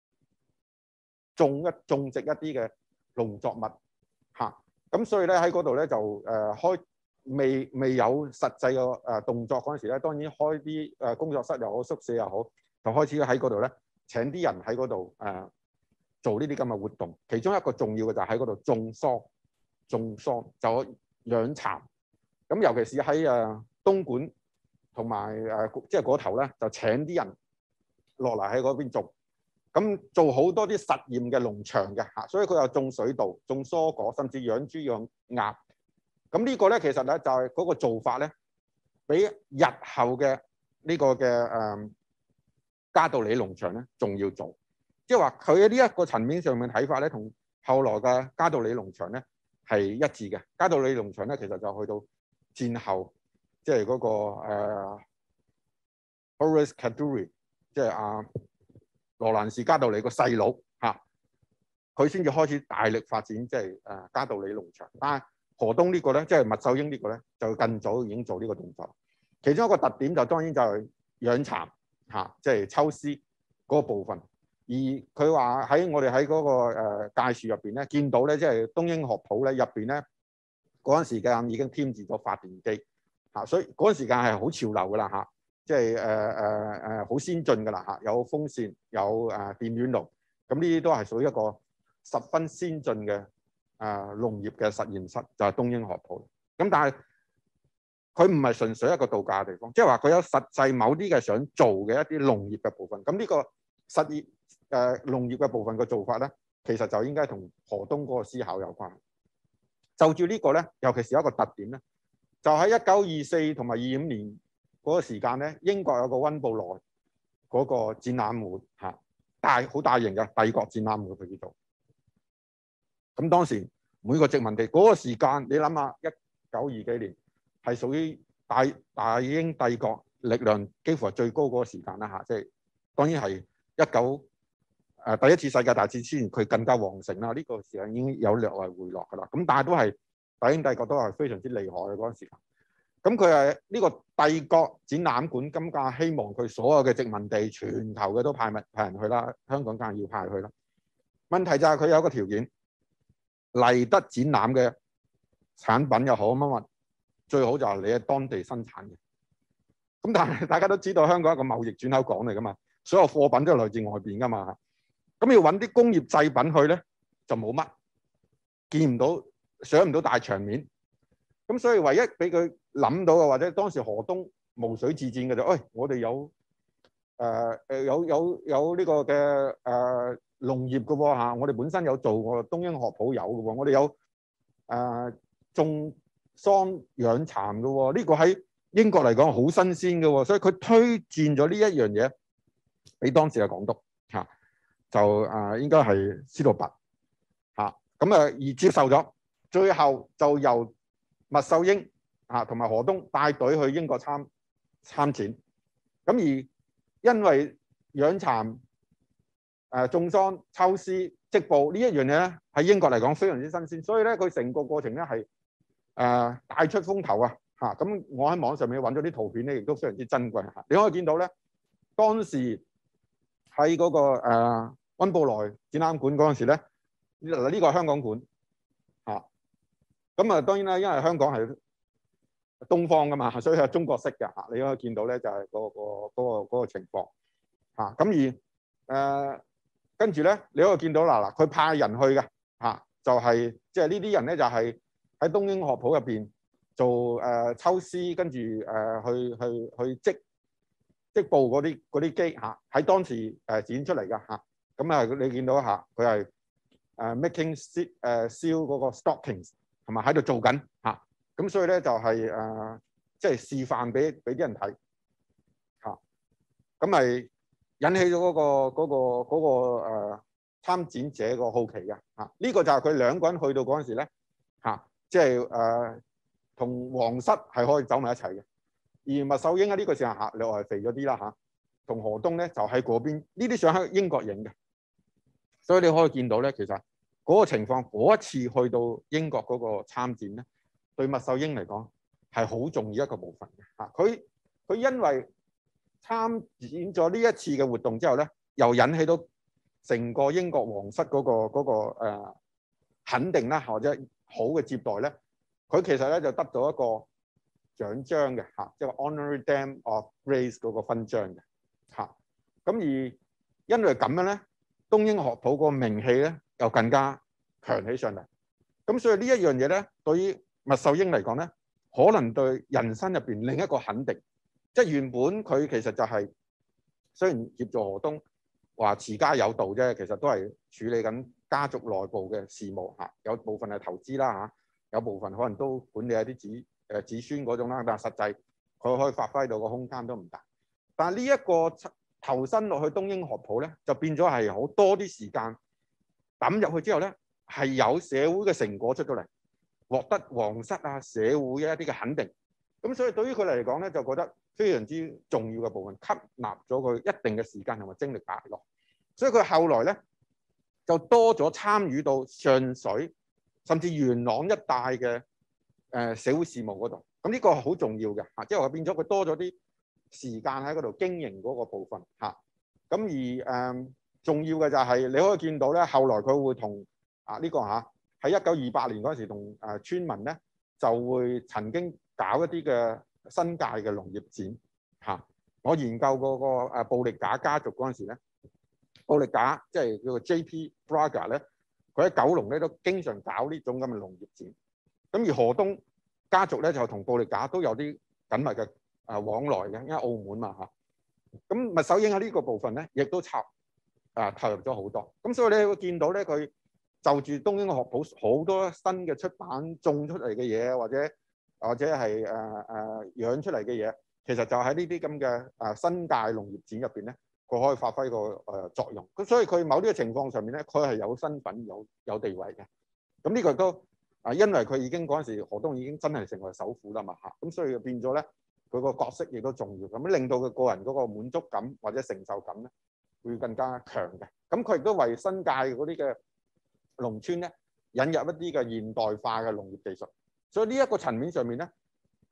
種植一啲嘅農作物嚇。咁所以咧喺嗰度咧就未有實際嘅動作嗰陣時咧，當然開啲工作室又好、宿舍又好，就開始喺嗰度咧請啲人喺嗰度做呢啲咁嘅活動。其中一個重要嘅就係喺嗰度種桑就養蠶。咁尤其是喺東莞同埋即係嗰頭咧，就請啲人落嚟喺嗰邊種。咁做好多啲實驗嘅農場嘅嚇，所以佢又種水稻、種蔬果，甚至養豬養鴨。咁呢個咧其實咧就係嗰個做法咧，比日後嘅呢個嘅嘉道理農場咧仲要做。即係話佢呢一個層面上面睇法咧，同後來嘅嘉道理農場咧係一致嘅。嘉道理農場咧其實就去到戰後，即係嗰個Horace Kadoorie， 即係羅蘭士嘉道理個細佬嚇，佢先至開始大力發展即係嘉道理農場。但係何東呢個咧，即係麥秀英呢個咧，就更早已經做呢個動作。其中一個特點就當然就係養蠶嚇，即係抽絲嗰個部分。而佢話喺我哋喺嗰個界樹入邊咧，見到咧即係東英學鋪咧入邊咧嗰陣時間已經添置咗發電機嚇，所以嗰陣時間係好潮流㗎啦嚇。即係好先進㗎啦嚇，有風扇，有電暖爐，咁呢啲都係屬於一個十分先進嘅農業嘅實驗室，就係東英學鋪。咁但係佢唔係純粹一個度假嘅地方，即係話佢有實際某啲嘅想做嘅一啲農業嘅部分。咁呢個實業農業嘅部分嘅做法咧，其實就應該同何東嗰個思考有關。就住呢個咧，尤其是有一個特點咧，就喺1924同埋25年。嗰個時間咧，英國有個溫布萊嗰個展覽會嚇，好大型嘅帝國展覽會佢叫做。咁當時每個殖民地嗰個時間，你諗下1920幾年係屬於大英帝國力量幾乎係最高嗰個時間啦嚇，即係當然係第一次世界大戰之前佢更加旺盛啦。呢個時間已經有略為回落㗎啦。咁但係都係大英帝國都係非常之厲害嘅嗰陣時間。 咁佢係呢個帝國展覽館更加希望佢所有嘅殖民地全球嘅都派人去啦，香港梗係要派去啦。問題就係佢有一個條件，嚟得展覽嘅產品又好乜乜，最好就係你喺當地生產嘅。咁但係大家都知道香港係一個貿易轉口港嚟噶嘛，所有貨品都係來自外邊噶嘛。咁要揾啲工業製品去咧，就冇乜，見唔到，上唔到大場面。咁所以唯一俾佢諗到嘅，或者當時河東無水自薦嘅就，我哋有有呢個嘅農業嘅喎嚇，我哋本身有做，我東英學普有嘅喎，我哋有種桑養蠶嘅喎，呢個喺英國嚟講好新鮮嘅喎，所以佢推薦咗呢一樣嘢俾當時嘅港督嚇，就應該係司徒拔嚇，咁而接受咗，最後就由麥秀英同埋何東帶隊去英國參展，咁而因為養蠶、種桑、抽絲、織布呢一樣嘢咧，喺英國嚟講非常之新鮮，所以咧佢成個過程咧係大出風頭啊！咁我喺網上面揾咗啲圖片咧，亦都非常之珍貴嚇。你可以見到咧，當時喺嗰個溫布萊展覽館嗰陣時咧，呢個係香港館嚇。咁當然啦，因為香港係東方噶嘛，所以係中國式嘅嚇。你可以見到咧，就係嗰個情況嚇。咁而跟住咧，你可以見到嗱，佢派人去嘅嚇，就係即係呢啲人咧，就係喺東英學普入邊做抽絲，跟住去織布嗰啲機嚇，喺當時展出嚟㗎嚇。咁你見到嚇，佢係making seal 嗰個 stockings，同埋喺度做緊嚇。咁所以咧就係即係示範俾啲人睇嚇。咁咪引起咗嗰個參展者個好奇嘅嚇。呢個就係佢兩個人去到嗰陣時咧嚇，即係同皇室係可以走埋一齊嘅。而麥秀英喺呢個時候嚇，你話係肥咗啲啦嚇，同何東咧就喺嗰邊，呢啲相喺英國影嘅。所以你可以見到咧，其實嗰個情況，嗰一次去到英國嗰個參展咧，對麥秀英嚟講係好重要一個部分嘅嚇。佢因為參展咗呢一次嘅活動之後咧，又引起到成個英國皇室嗰個肯定啦，或者好嘅接待咧。佢其實咧就得到一個獎章嘅嚇，即係 Honorary Dame of Grace 嗰個勳章嘅嚇。咁而因為咁樣咧，東英學普個名氣咧又更加強起上嚟。咁所以呢一樣嘢咧，對於麥秀英嚟講咧，可能對人生入邊另一個肯定，即係原本佢其實就係雖然協助何東話持家有道啫，其實都係處理緊家族內部嘅事務嚇，有部分係投資啦嚇，有部分可能都管理一啲子孫嗰種啦，但係實際佢可以發揮到個空間都唔大。但係呢一個投身落去東英學普咧，就變咗係好多啲時間抌入去之後咧，係有社會嘅成果出咗嚟，獲得皇室啊社會一啲嘅肯定。咁所以對於佢嚟講咧，就覺得非常之重要嘅部分，吸納咗佢一定嘅時間同埋精力擺落。所以佢後來咧就多咗參與到上水甚至元朗一帶嘅社會事務嗰度。咁呢個係好重要嘅嚇，即係話變咗佢多咗啲時間喺嗰度經營嗰個部分嚇。咁而重要嘅就係你可以見到咧，後來佢會同呢個嚇喺1928年嗰陣時同村民咧就會曾經搞一啲嘅新界嘅農業展嚇。我研究過個布力架家族嗰陣時咧，布力架即係叫做 J.P. Braga 咧，佢喺九龍咧都經常搞呢種咁嘅農業展。咁而何東家族咧就同布力架都有啲緊密嘅往來嘅，因為澳門嘛嚇。咁麥秀英喺呢個部分咧，亦都投入咗好多。咁所以你會見到咧，佢就住東英學普好多新嘅出版種出嚟嘅嘢，或者係養出嚟嘅嘢，其實就喺呢啲咁嘅新界農業展入邊咧，佢可以發揮個作用。咁所以佢某啲嘅情況上面咧，佢係有身份有地位嘅。咁呢個都因為佢已經嗰陣時何東已經真係成為首富啦嘛嚇，咁所以變咗咧，佢個角色亦都重要，咁令到佢個人嗰個滿足感或者成就感咧會更加強嘅。咁佢亦都為新界嗰啲嘅農村咧引入一啲嘅現代化嘅農業技術。所以呢一個層面上面咧，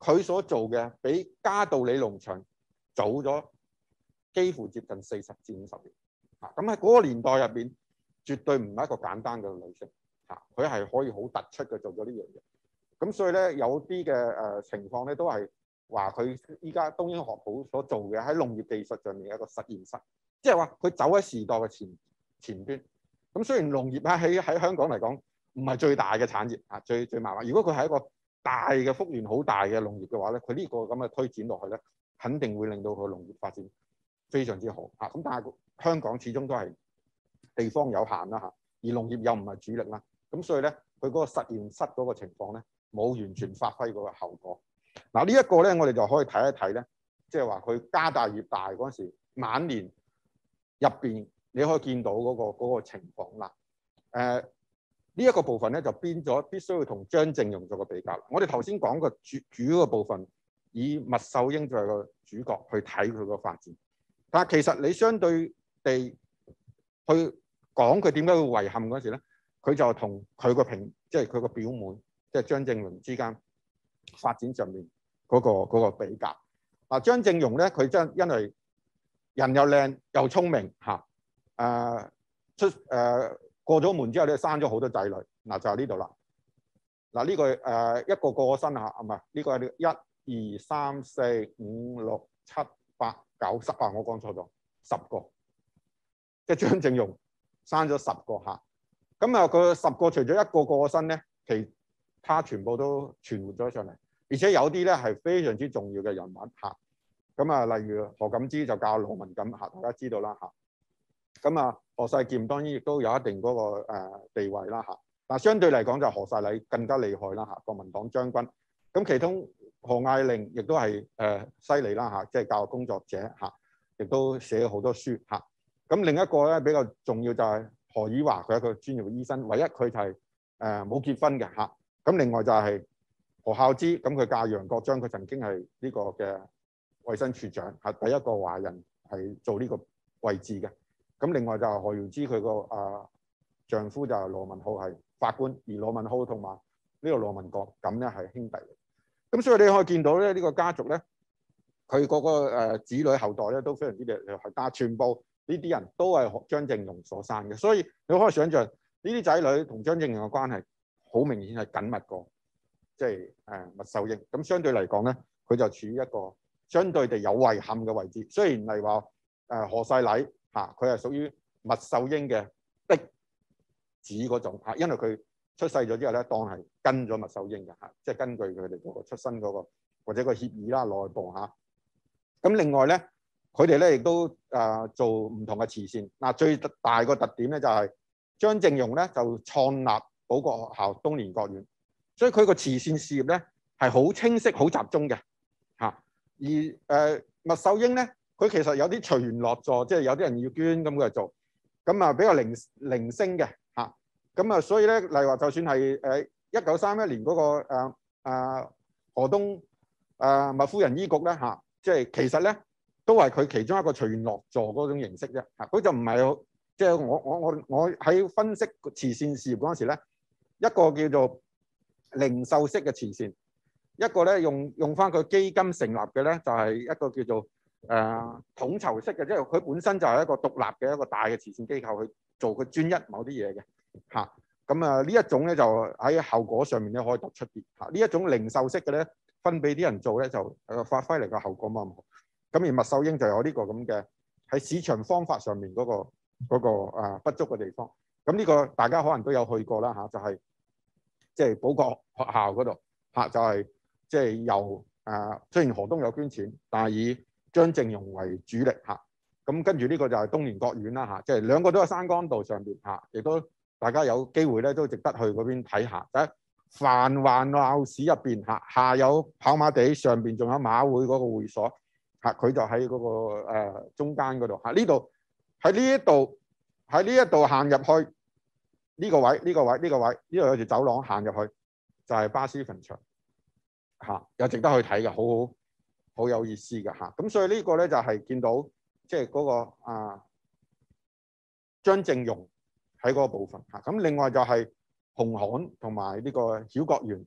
佢所做嘅比嘉道理農場早咗幾乎接近40至50年。咁喺嗰個年代入邊，絕對唔係一個簡單嘅女性。佢係可以好突出嘅做咗呢樣嘢。咁所以咧，有啲嘅情況咧，都係話佢依家東英學普所做嘅喺農業技術上面嘅一個實驗室，即係話佢走喺時代嘅前端。咁雖然農業喺香港嚟講唔係最大嘅產業最麻煩。如果佢係一個大嘅幅員好大嘅農業嘅話咧，佢呢個咁嘅推展落去咧，肯定會令到佢農業發展非常之好。咁但係香港始終都係地方有限啦，而農業又唔係主力啦。咁所以咧，佢嗰個實驗室嗰個情況咧，冇完全發揮嗰個效果。呢一個咧，我哋就可以睇一睇咧，即係話佢家大業大嗰陣時，晚年入邊你可以見到嗰個情況啦。呢一個部分咧就變咗必須要同張正庸做個比較。我哋頭先講個主嗰個部分，以麥秀英作為個主角去睇佢個發展，但係其實你相對地去講佢點解會遺憾嗰時咧，佢就同佢個即係佢個表妹，即係張正榮之間發展上面嗰個比較。張正榮咧，佢因為人又靚又聰明過咗門之後咧，生咗好多仔女。就係呢度啦。呢個一個過身唔係呢個係1、2、3、4、5、6、7、8、9、10我講錯咗10個，即係張正榮生咗10個咁佢10個除咗一個過身咧，其他全部都存活咗上嚟，而且有啲咧係非常之重要嘅人物例如何錦之就教羅文錦大家知道啦何世劍當然亦都有一定嗰個地位啦但相對嚟講就何世禮更加厲害啦國民黨將軍。其中何艾玲亦都係犀利啦即係教育工作者亦都寫好多書另一個咧比較重要就係何以華，佢係一個專業嘅醫生，唯一佢就係冇結婚嘅另外就係何孝之，佢教楊國璋，佢曾經係呢個嘅衛生署長，第一個華人係做呢個位置嘅。另外就係何耀之，佢個丈夫就係羅文浩係法官，而羅文浩同埋呢個羅文國咁咧係兄弟。所以你可以見到咧，呢個家族咧，佢嗰個子女後代咧都非常之厲害，但係全部呢啲人都係張正庸所生嘅，所以你可以想象呢啲仔女同張正庸嘅關係好明顯係緊密過即係麥秀英。相對嚟講咧，佢就處於一個相對地有遺憾嘅位置。雖然係話何世禮佢係屬於麥秀英嘅嫡子嗰種因為佢出世咗之後咧，當係跟咗麥秀英嘅即係根據佢哋嗰個出身嗰個或者個協議啦內部另外咧，佢哋咧亦都做唔同嘅慈善最大個特點咧就係張正庸咧就創立保國學校東蓮國院，所以佢個慈善事業咧係好清晰好集中嘅而麥秀英咧，佢其實有啲隨緣落座，即係有啲人要捐咁佢就做，比較零星嘅所以咧，例如話就算係1931年嗰個河東麥夫人醫局咧即係其實咧都係佢其中一個隨緣落座嗰種形式啫佢就唔係即係我喺分析慈善事業嗰陣時咧，一個叫做零售式嘅慈善，一個咧用翻佢基金成立嘅咧就係一個叫做統籌式嘅，即係佢本身就係一個獨立嘅一個大嘅慈善機構去做佢專一某啲嘢嘅呢一種咧就喺效果上面咧可以突出啲呢一種零售式嘅咧分俾啲人做咧就發揮嚟個效果冇咁好。而麥秀英就有呢個咁嘅喺市場方法上面嗰個不足嘅地方。呢個大家可能都有去過啦就係即係保國學校嗰度就係即係由雖然河東有捐錢，但係以張正庸為主力跟住呢個就係東蓮國院啦即係兩個都喺山崗道上邊亦都大家有機會咧都值得去嗰邊睇下。繁華鬧市入邊下有跑馬地，上邊仲有馬會嗰個會所佢就喺嗰個中間嗰度呢度喺呢一度行入去呢個位呢度有條走廊行入去就係巴斯墳場又值得去睇嘅，好有意思嘅所以呢個咧就係見到即係嗰個張正庸喺嗰個部分另外就係紅磡同埋呢個曉覺園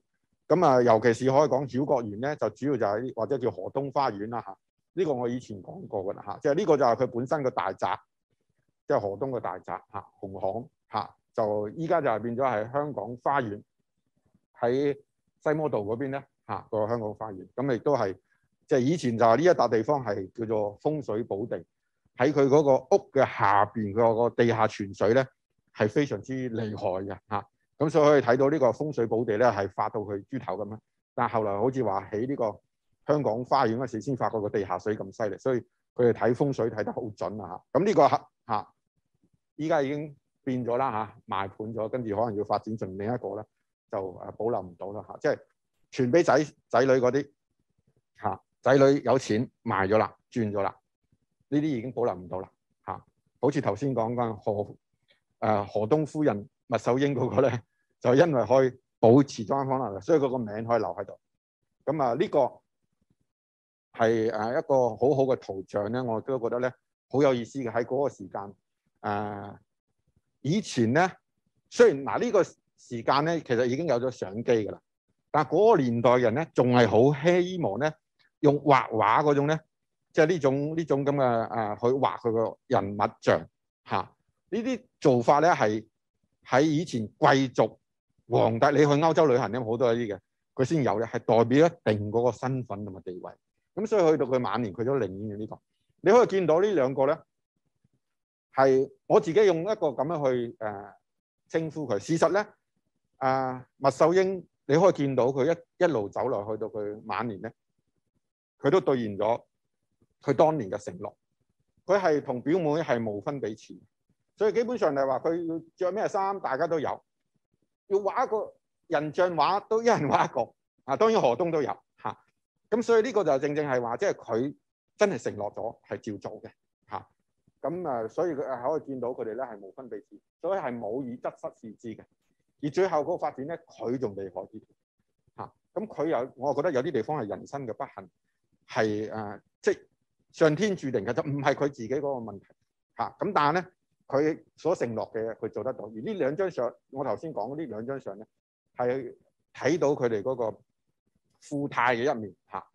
咁啊，尤其是可以講曉閣園咧，就主要就係或者叫河東花園啦嚇。呢個我以前講過㗎啦嚇，即係呢個就係佢本身個大宅，即係河東個大宅嚇，紅巷嚇，就依家就係變咗係香港花園喺西摩道嗰邊咧嚇，個香港花園。咁亦都係即係以前就係呢一笪地方係叫做風水寶地，喺佢嗰個屋嘅下邊個地下泉水咧係非常之厲害嘅嚇。咁所以可以睇到呢個風水寶地咧係發到佢豬頭咁樣，但係後來好似話起呢個香港花園嗰時先發覺個地下水咁犀利，所以佢哋睇風水睇得好準啊嚇。咁呢個嚇依家已經變咗啦嚇，賣盤咗，跟住可能要發展成另一個咧，就保留唔到啦嚇。即係傳俾仔女嗰啲嚇，仔女有錢賣咗啦，轉咗啦，呢啲已經保留唔到啦嚇。好似頭先講緊何東夫人麥秀英嗰個咧，就因為可以保持裝潢啦，所以佢個名可以留喺度。咁啊，呢個係一個好好嘅圖像咧，我都覺得咧好有意思嘅。喺嗰個時間，以前咧雖然呢個時間咧其實已經有咗相機㗎啦，但係嗰個年代人咧仲係好希望咧用畫畫嗰種咧，即係呢種咁嘅去畫佢個人物像嚇。呢啲做法咧係喺以前貴族皇帝，你去歐洲旅行咧好多呢啲嘅，佢先有嘅，係代表一定嗰個身份同埋地位。咁所以去到佢晚年，佢都寧願呢個。你可以見到呢兩個咧，係我自己用一個咁樣去稱呼佢。事實咧，麥秀英你可以見到佢一路走來，去到佢晚年咧，佢都兌現咗佢當年嘅承諾。佢係同表妹係無分彼此。所以基本上係話佢要着咩衫，大家都有；要畫一個人像畫，都一人畫一個。當然何東都有嚇。咁所以呢個就正正係話，即係佢真係承諾咗係照做嘅嚇。咁所以佢可以見到佢哋咧係無分彼此，所以係冇以側室視之嘅。而最後嗰個發展咧，佢仲厲害啲嚇。咁佢我覺得有啲地方係人生嘅不幸，係即係上天注定嘅，就唔係佢自己嗰個問題嚇。咁但係咧，佢所承諾嘅佢做得到，而呢兩張相，我頭先講呢兩張相咧，係睇到佢哋嗰個富態嘅一面嚇，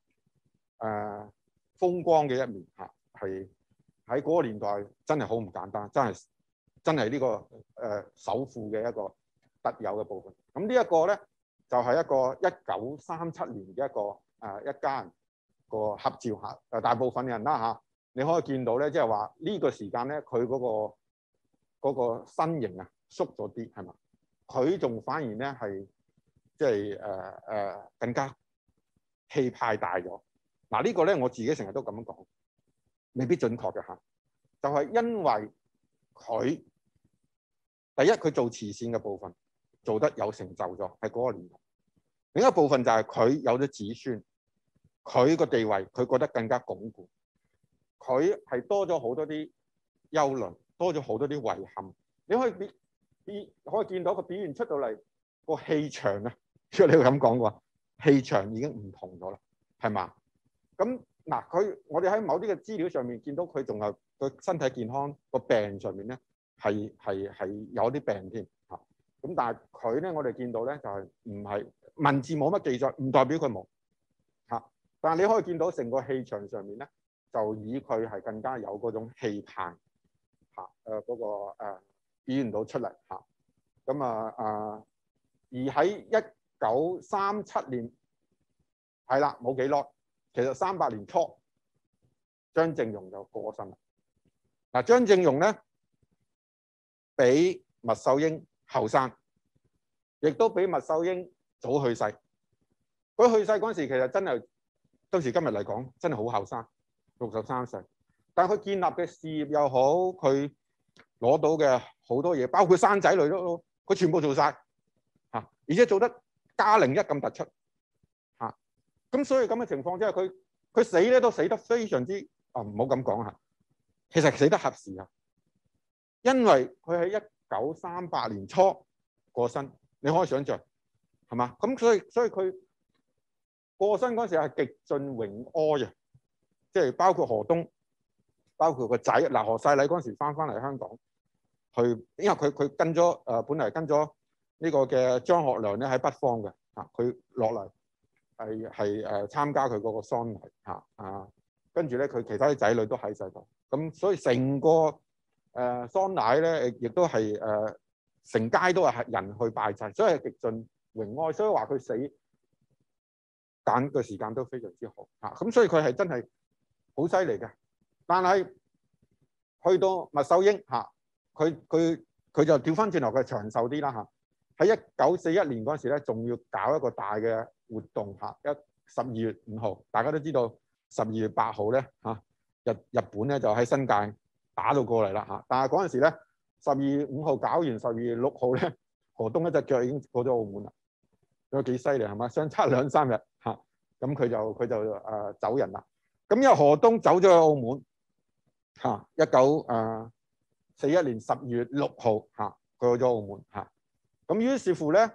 風光嘅一面嚇，係喺嗰個年代真係好唔簡單，真係呢個首富嘅一個特有嘅部分。咁呢一個咧就係一個1937年嘅一家人個合照嚇，大部分人啦嚇，你可以見到咧，即係話呢個時間咧，佢嗰個身形縮咗啲係嘛？佢仲反而咧係即係更加氣派大咗。嗱呢個咧我自己成日都咁樣講，未必準確嘅嚇。就係因為佢第一佢做慈善嘅部分做得有成就咗，喺嗰個年代。另一部分就係佢有咗子孫，佢個地位佢覺得更加鞏固。佢係多咗好多啲憂慮，多咗好多啲遺憾。你可以見到佢表現出到嚟個氣場啊！如果你咁講嘅話，氣場已經唔同咗啦，係嘛？咁嗱，我哋喺某啲嘅資料上面見到佢仲係個身體健康，個病上面咧係有啲病添嚇。咁但係佢咧，我哋見到咧就係唔係文字冇乜記載，唔代表佢冇嚇。但係你可以見到成個氣場上面咧，就以佢係更加有嗰種氣派嚇，嗰個表現到出嚟嚇。咁而喺1937年係啦，冇幾耐，其實38年初，張正容就過身啦。嗱，張正容咧比麥秀英後生，亦都比麥秀英早去世。佢去世嗰陣時，其實真係到時今日嚟講，真係好後生，63歲。但係佢建立嘅事業又好，佢攞到嘅好多嘢，包括生仔女都，佢全部做晒嚇，而且做得加01咁突出嚇。咁所以咁嘅情況之下，佢死咧都死得非常之唔好咁講嚇，其實死得合時啊，因為佢喺1938年初過身，你可以想象係嘛？咁所以佢過身嗰時係極盡榮哀嘅，即係包括何東，包括個仔何世禮嗰陣時翻嚟香港去，因為佢跟咗本嚟跟咗呢個嘅張學良咧喺北方嘅， 佢落嚟係參加佢嗰個喪禮跟住咧佢其他啲仔女都喺晒度，咁所以成個喪禮咧亦都係成街都係人去拜祭，所以係極盡榮哀，所以話佢死揀嘅時間都非常之好咁所以佢係真係好犀利嘅。但係去到麥秀英佢就調翻轉頭，佢長壽啲啦喺1941年嗰陣時咧，仲要搞一個大嘅活動12月5號，大家都知道12月8號咧日本咧就喺新界打到過嚟啦但係嗰陣時咧12月5號搞完，12月6號咧何東一隻腳已經過咗澳門啦，有幾犀利係嘛？相差2-3日咁佢就走人啦。咁因為何東走咗去澳門1941年12月6號佢去咗澳門咁於是乎咧，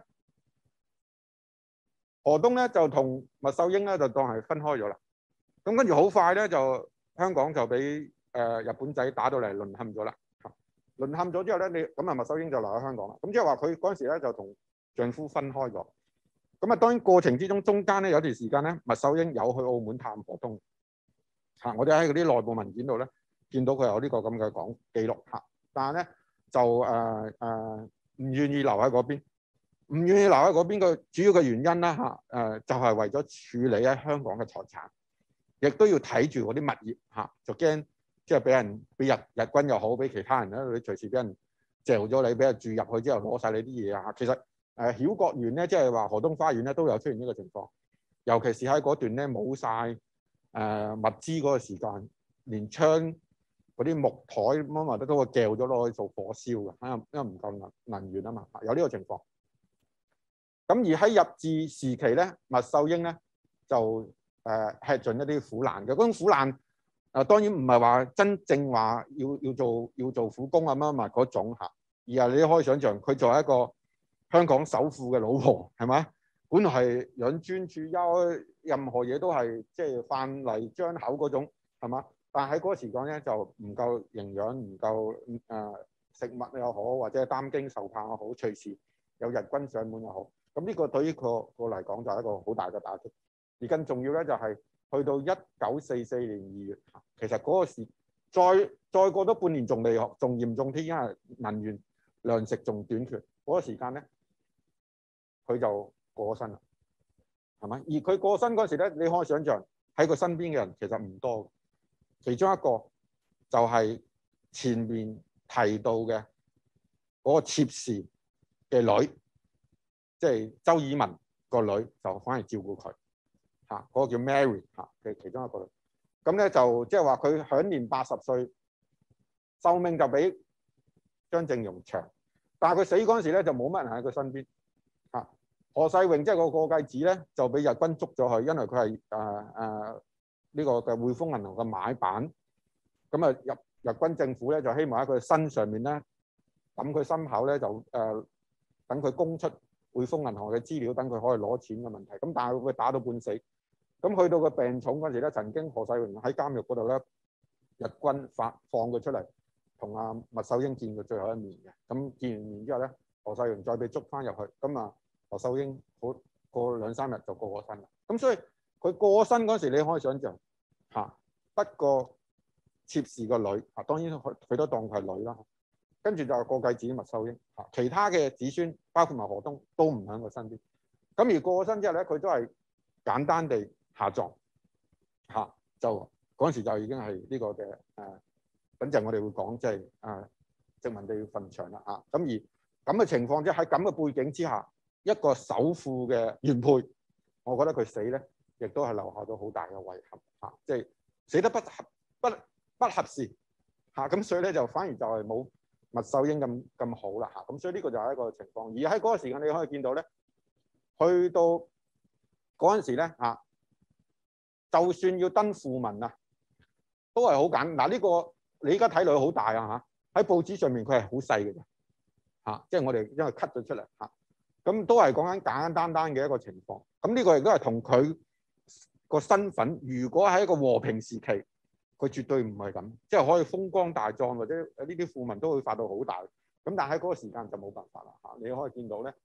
何東咧就同麥秀英咧就當係分開咗啦。咁跟住好快咧就香港就俾日本仔打到嚟淪陷咗啦。淪陷咗之後咧，麥秀英就留喺香港啦。咁即係話佢嗰陣時咧就同丈夫分開咗。咁當然過程之中中間咧有段時間咧，麥秀英有去澳門探何東我哋喺嗰啲內部文件度咧見到佢有呢個咁嘅講記錄但係咧就唔願意留喺嗰邊，唔願意留喺嗰邊嘅主要嘅原因啦就係為咗處理喺香港嘅財產，亦都要睇住嗰啲物業就驚即係俾日軍又好，俾其他人咧，你隨時俾人嚼咗你，俾人住入去之後攞晒你啲嘢其實曉閣園咧，即係話何東花園咧都有出現呢個情況，尤其是喺嗰段咧冇晒物資嗰個時間，連窗嗰啲木台乜都會掉咗落去做火燒嘅，因為唔夠能源啊嘛，有呢個情況。咁而喺日治時期咧，麥秀英咧就吃盡一啲苦難嘅。嗰種苦難當然唔係話真正話要做苦工乜嗰種而係你可以想象佢作為一個香港首富嘅老婆係咪？本來係養尊處優，任何嘢都係即係飯嚟張口嗰種係嘛？但係喺嗰個時間咧就唔夠營養，唔夠食物又好，或者擔驚受怕又好，隨時有日軍上門又好。咁呢個對於佢嚟講就係一個好大嘅打擊。而更重要咧就係去到1944年2月，其實嗰個時再過多半年仲嚴重添，因為能源糧食仲短缺。嗰個時間咧，佢就過身啦，係咪？而佢過身嗰時咧，你可以想象喺佢身邊嘅人其實唔多，其中一個就係前面提到嘅嗰個妾侍嘅女，即係周以文個女，就反而照顧佢嗰個叫 Mary 嘅其中一個女。咁咧就即係話佢享年80歲，壽命就比張正榮長，但係佢死嗰陣時咧就冇乜人喺佢身邊何世榮即係個過繼子咧，就俾日軍捉咗去，因為佢係呢個嘅匯豐銀行嘅買辦。咁日軍政府咧就希望喺佢身上面咧揼佢心口咧，就等佢供出匯豐銀行嘅資料，等佢可以攞錢嘅問題。咁但係佢打到半死，咁去到佢病重嗰時咧，曾經何世榮喺監獄嗰度咧，日軍放佢出嚟，同阿麥秀英見過最後一面嘅。咁見完面之後咧，何世榮再被捉翻入去，咁何秀英過2-3日就過身啦。咁所以佢過身嗰時，你可以想象得個妾侍個女當然佢都當佢係女啦。跟住就係過繼子麥秀英其他嘅子孫包括埋何東都唔喺佢身邊。咁而過身之後咧，佢都係簡單地下葬就嗰陣時就已經係呢個嘅等陣我哋會講即係殖民地墳場啦咁而咁嘅情況，即係喺咁嘅背景之下，一個首富嘅原配，我覺得佢死咧，亦都係留下咗好大嘅遺憾即係死得不合時咁所以咧就反而就係冇麥秀英咁好啦咁所以呢個就係一個情況。而喺嗰個時間你可以見到咧，去到嗰陣時咧就算要登訃聞都係好簡嗱呢個你而家睇落去好大喺報紙上面佢係好細嘅啫即係我哋因為 cut 咗出嚟咁都係講緊簡簡單單嘅一個情況。咁呢個亦都係同佢個身份，如果喺一個和平時期，佢絕對唔係咁，即係可以風光大葬，或者呢啲訃聞都會發到好大。咁但係喺嗰個時間就冇辦法啦你可以見到咧，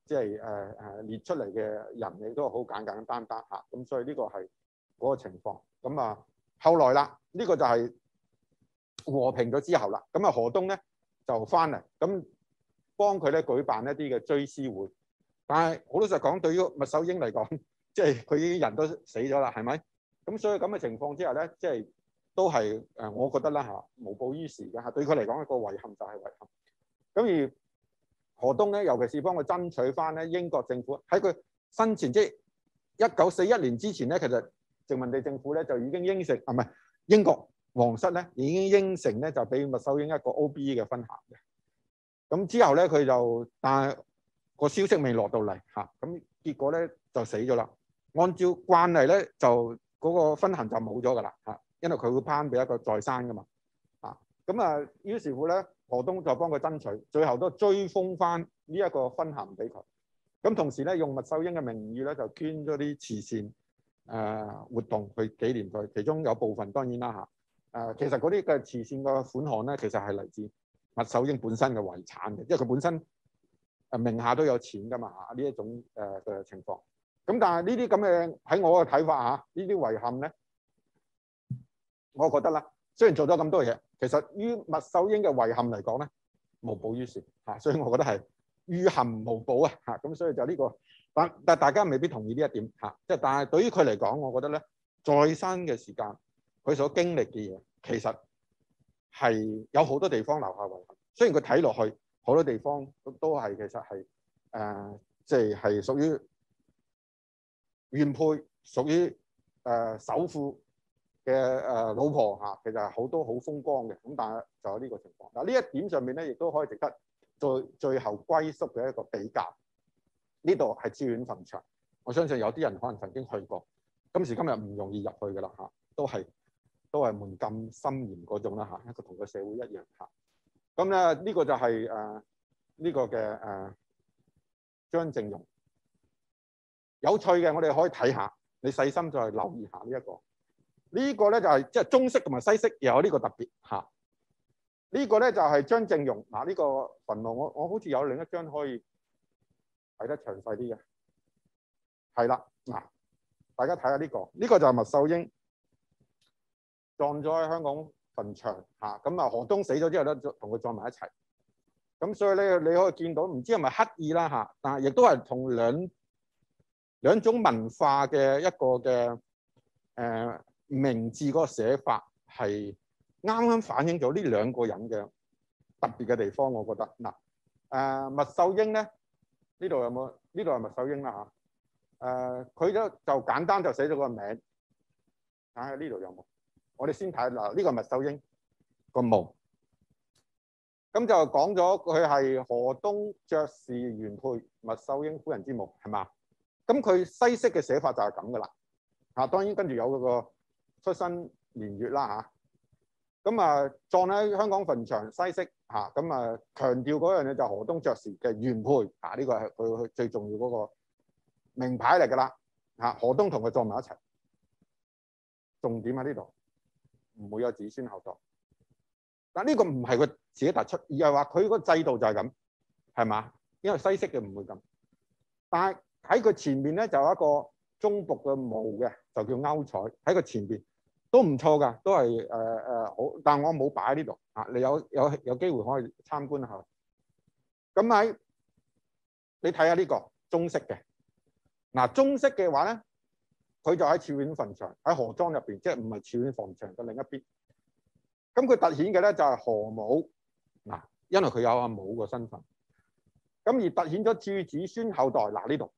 即係列出嚟嘅人亦都好簡簡單單嚇，咁所以呢個係嗰個情況。咁啊，後來啦，呢個就係和平咗之後啦，咁啊何東咧就翻嚟，咁幫佢咧舉辦一啲嘅追思會。但係好老實講，對於麥秀英嚟講，即係佢啲人都死咗啦，係咪？咁所以咁嘅情況之下咧，即係都係我覺得啦嚇，無補於事嘅嚇。對佢嚟講，一個遺憾就係遺憾。咁而何東咧，尤其是幫佢爭取翻咧英國政府喺佢生前，即係1941年之前咧，其實殖民地政府咧就已經應承，唔係英國皇室咧已經應承咧就俾麥秀英一個 OBE 嘅勳銜嘅。咁之後咧佢就，但係個消息未落到嚟嚇，咁結果咧就死咗啦。按照慣例咧，就嗰個勳銜就冇咗㗎啦嚇，因為佢會頒俾一個在生㗎嘛嚇。咁啊，於是乎咧，何東就幫佢爭取，最後都追封翻呢一個勳銜俾佢。咁同時咧，用麥秀英嘅名義咧，就捐咗啲慈善活動去紀念佢。其中有部分當然啦嚇，其實嗰啲嘅慈善嘅款項咧，其實係嚟自麥秀英本身嘅遺產嘅，因為佢本身名下都有錢㗎嘛嚇，呢一種嘅情況。咁但係呢啲咁嘅喺我嘅睇法嚇，呢啲遺憾咧，我覺得啦，雖然做咗咁多嘢，其實於麥秀英嘅遺憾嚟講咧，無補於事嚇，所以我覺得係於憾無補啊嚇。咁所以就呢個，但大家未必同意呢一點嚇。即係但係對於佢嚟講，我覺得咧，在生嘅時間佢所經歷嘅嘢，其實係有好多地方留下遺憾。雖然佢睇落去好多地方都係其實係即係屬於原配，屬於首富嘅老婆嚇，其實係好多好風光嘅。咁但係就有呢個情況。嗱，呢一點上面咧，亦都可以值得最後歸宿嘅一個比較。呢度係志願墳場，我相信有啲人可能曾經去過，今時今日唔容易入去㗎啦嚇，都係門禁森嚴嗰種啦嚇，一個同個社會一樣嚇。咁咧呢個就係呢個嘅張正容。有趣嘅，我哋可以睇下，你細心再留意下呢一個。呢個咧就係即係中式同埋西式又有呢個特別嚇。呢個咧就係張正容嗱，呢個墳墓我好似有另一張可以睇得詳細啲嘅，係啦嗱，大家睇下呢個，呢個就係麥秀英葬咗喺香港墳場嚇。咁啊何東死咗之後咧，同佢葬埋一齊。咁所以咧你可以見到，唔知係咪刻意啦嚇，但係亦都係同兩種文化嘅一個嘅名字嗰個寫法係啱啱反映咗呢兩個人嘅特別嘅地方，我覺得嗱麥秀英咧，呢度有冇？呢度係麥秀英啦嚇。佢就簡單就寫咗個名，睇下呢度有冇？我哋先睇嗱，呢個係麥秀英個墓，咁就講咗佢係何東爵士原配麥秀英夫人之墓，係嘛？咁佢西式嘅寫法就係咁噶啦嚇，當然跟住有嗰個出生年月啦嚇。咁啊葬喺香港墳場西式嚇，咁啊強調嗰樣嘢就係何東爵士嘅原配嚇，呢個係佢最重要嗰個名牌嚟噶啦嚇。何東同佢葬埋一齊，重點喺呢度，唔會有子孫後代。但呢個唔係佢自己突出，而係話佢個制度就係咁，係嘛？因為西式嘅唔會咁，但係喺佢前面咧就有一個中僕嘅墓嘅，就叫歐彩喺佢前邊都唔錯㗎，都係好。但係我冇擺喺呢度啊，你有機會可以參觀下。咁喺你睇下呢個中式嘅嗱，中式嘅話咧，佢就喺賜院墳場喺何莊入邊，即係唔係賜院墳場嘅另一邊。咁佢突顯嘅咧就係何母嗱，因為佢有阿母個身份，咁而突顯咗諸子孫後代嗱，呢度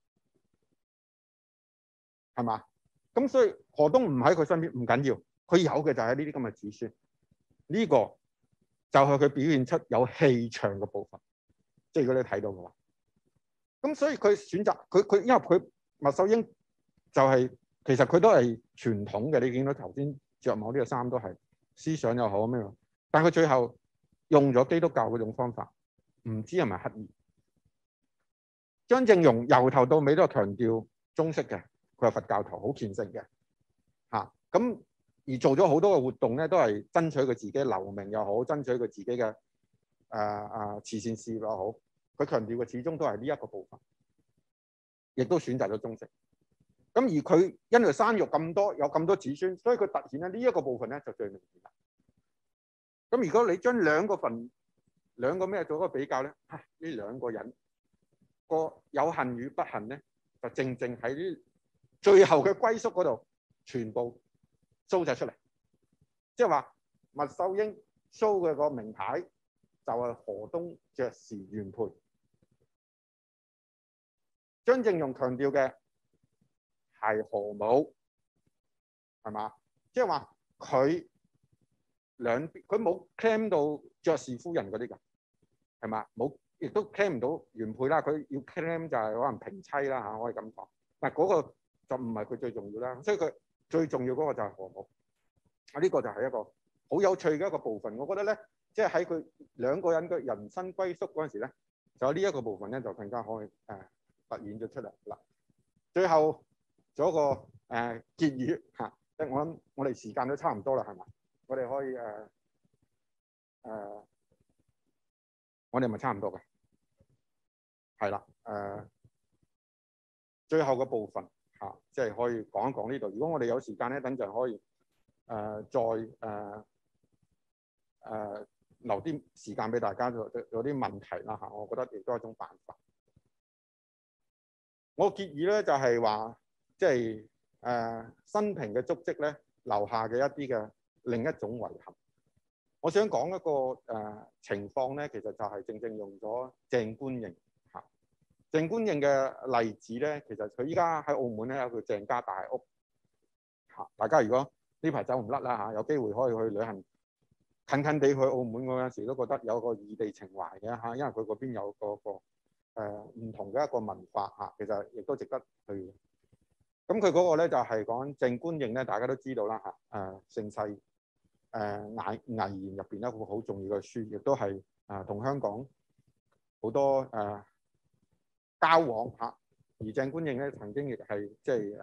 係嘛？咁所以何東唔喺佢身邊唔緊要，佢有嘅就係呢啲咁嘅子孫，呢個就係佢表現出有氣場嘅部分，即係如果你睇到嘅話，咁所以佢選擇佢因為佢麥秀英就係其實佢都係傳統嘅，你見到頭先着某啲嘅衫都係。思想又好咩，但係佢最後用咗基督教嗰種方法，唔知係咪刻意。張正容由頭到尾都係強調中式嘅，佢係佛教徒，好虔誠嘅嚇。咁而做咗好多嘅活動咧，都係爭取佢自己留名又好，爭取佢自己嘅慈善事業又好。佢強調嘅始終都係呢一個部分。 亦都選擇咗中式。咁而佢因為生育咁多，有咁多子孫，所以佢突顯咧呢一個部分咧就最明顯啦。咁如果你將兩個咩做一個比較咧，呢兩個人個有幸與不幸咧，就正正喺呢最後嘅歸宿嗰度全部 show 晒出嚟。即係話麥秀英 show 嘅個名牌就係何東爵士原配，張正庸強調嘅係何母，係嘛？即係話佢兩邊佢冇 claim 到爵士夫人嗰啲㗎，係嘛？冇，亦都 claim 唔到原配啦。佢要 claim 就係可能平妻啦嚇，可以咁講。但係嗰個就唔係佢最重要啦。所以佢最重要嗰個就係何母。呢個就係一個好有趣嘅一個部分。我覺得咧，即係喺佢兩個人嘅人生歸宿嗰陣時咧，就有呢一個部分咧，就更加可以突顯咗出嚟啦。最後做一個結語嚇，即係我諗我哋時間都差唔多啦，係嘛？我哋可以我哋咪差唔多嘅，係啦最後嘅部分嚇，即係可以講一講呢度。如果我哋有時間咧，等陣可以再留啲時間俾大家有啲問題啦嚇，我覺得亦都係一種辦法。我結語咧就係話，即係生平嘅足跡咧留下嘅一啲嘅另一種遺憾。我想講一個情況咧，其實就係正正用咗鄭觀應嚇。鄭觀應嘅例子咧，其實佢依家喺澳門咧有個鄭家大屋嚇。大家如果呢排走唔甩啦嚇，有機會可以去旅行，近近地去澳門嗰陣時都覺得有個異地情懷嘅嚇，因為佢嗰邊有個唔同嘅一個文化嚇，其實亦都值得去。咁佢嗰個咧就係講鄭觀應咧，大家都知道啦嚇，盛世危言入邊一個好重要嘅書，亦都係同香港好多交往嚇。而鄭觀應咧曾經亦係即係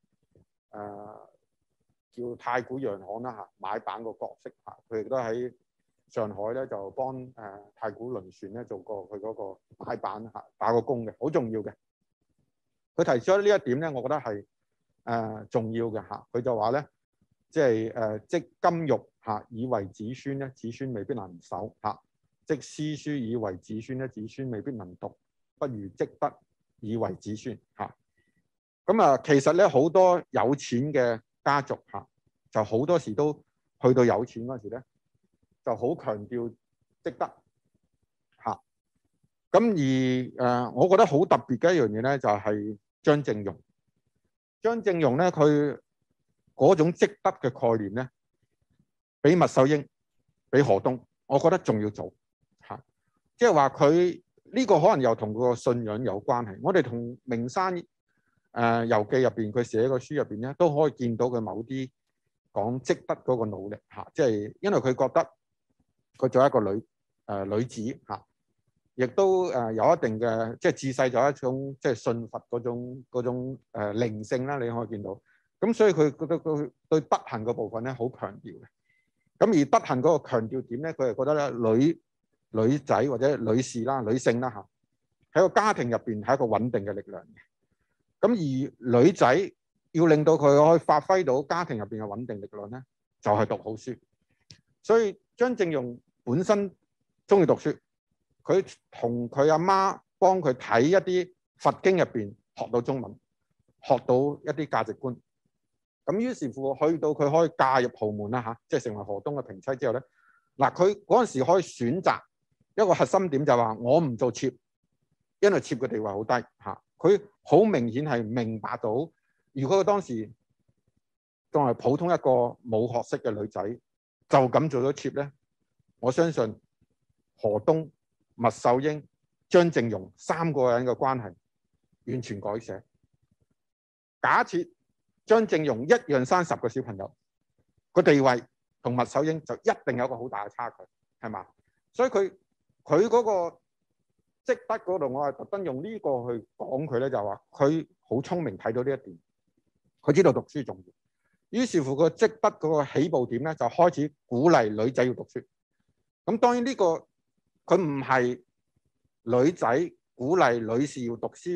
叫太古洋行啦嚇，買辦個角色嚇，佢亦都喺上海咧就幫太古輪船咧做過佢嗰個買辦嚇，打過工嘅，好重要嘅。佢提出咗呢一點咧，我覺得係重要嘅嚇。佢就話咧，即係積金玉嚇以為子孫咧，子孫未必能守嚇；積詩書以為子孫咧，子孫未必能讀，不如積德以為子孫嚇。咁其實咧好多有錢嘅家族嚇，就好多時都去到有錢嗰時咧，就好強調積德嚇。咁而我覺得好特別嘅一樣嘢咧，就係張正庸。張正庸咧，佢嗰種積德嘅概念咧，比麥秀英、比何東，我覺得仲要早嚇。即係話佢呢個可能又同個信仰有關係。我哋同名山遊記入邊佢寫個書入邊咧，都可以見到佢某啲講積德嗰個努力嚇。即係因為佢覺得佢做一個女子嚇，亦都有一定嘅即係自細就有一種即係信佛嗰種靈性啦。你可以見到咁，所以佢覺得佢對德行嘅部分咧好強調嘅。咁而德行嗰個強調點咧，佢係覺得咧女仔或者女士啦、女性啦嚇，喺個家庭入邊係一個穩定嘅力量嘅。咁而女仔要令到佢可以發揮到家庭入邊嘅穩定力量咧，就係讀好書。所以張正庸本身中意讀書，佢同佢阿媽幫佢睇一啲佛經入邊學到中文，學到一啲價值觀。咁於是乎去到佢可以嫁入豪門啦嚇，即係成為何東嘅平妻之後咧，嗱佢嗰陣時可以選擇一個核心點就係話我唔做妾，因為妾嘅地位好低嚇。佢好明顯係明白到，如果佢當時當係普通一個冇學識嘅女仔，就咁做咗妾咧，我相信何東、麥秀英、張正庸三個人嘅關係完全改寫。假設張正庸一樣生10個小朋友，個地位同麥秀英就一定有個好大嘅差距，係嘛？所以佢嗰個積德嗰度，我係特登用呢個去講佢咧，就話佢好聰明，睇到呢一點，佢知道讀書重要。於是乎個積德嗰個起步點咧，就開始鼓勵女仔要讀書。咁當然呢個佢唔係女仔鼓勵女士要讀書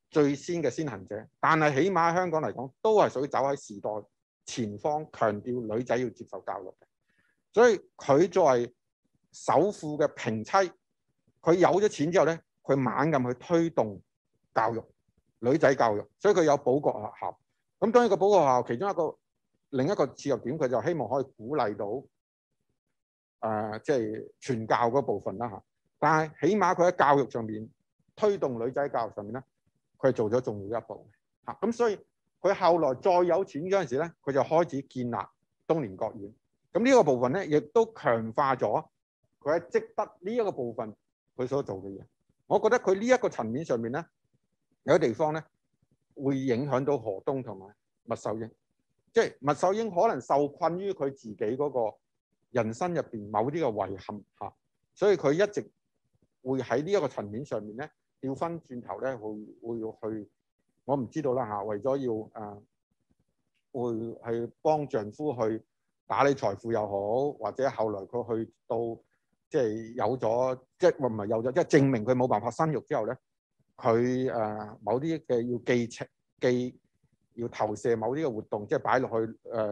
最先嘅先行者，但係起碼喺香港嚟講，都係屬於走喺時代前方，強調女仔要接受教育嘅。所以佢作為首富嘅平妻，佢有咗錢之後咧，佢猛咁去推動教育，女仔教育，所以佢有保國學校。咁當然個保國學校其中另一個切入點，佢就希望可以鼓勵到即係傳教嗰部分啦嚇。但係起碼佢喺教育上面推動女仔教育上面咧，佢係做咗重要一步嚇。咁所以佢後來再有錢嗰陣時咧，佢就開始建立東蓮國院。咁呢個部分咧，亦都強化咗佢喺積德呢一個部分佢所做嘅嘢。我覺得佢呢一個層面上面咧，有啲地方咧會影響到何東同埋麥秀英。即係麥秀英可能受困於佢自己嗰個人生入邊某啲嘅遺憾嚇，所以佢一直會喺呢一個層面上面咧調翻轉頭咧，會去我唔知道啦嚇，為咗要會去幫丈夫去打理財富又好，或者後來佢去到即係有咗，即係唔係有咗，即係證明佢冇辦法生育之後咧，佢某啲嘅要投射某啲嘅活動，即係擺落去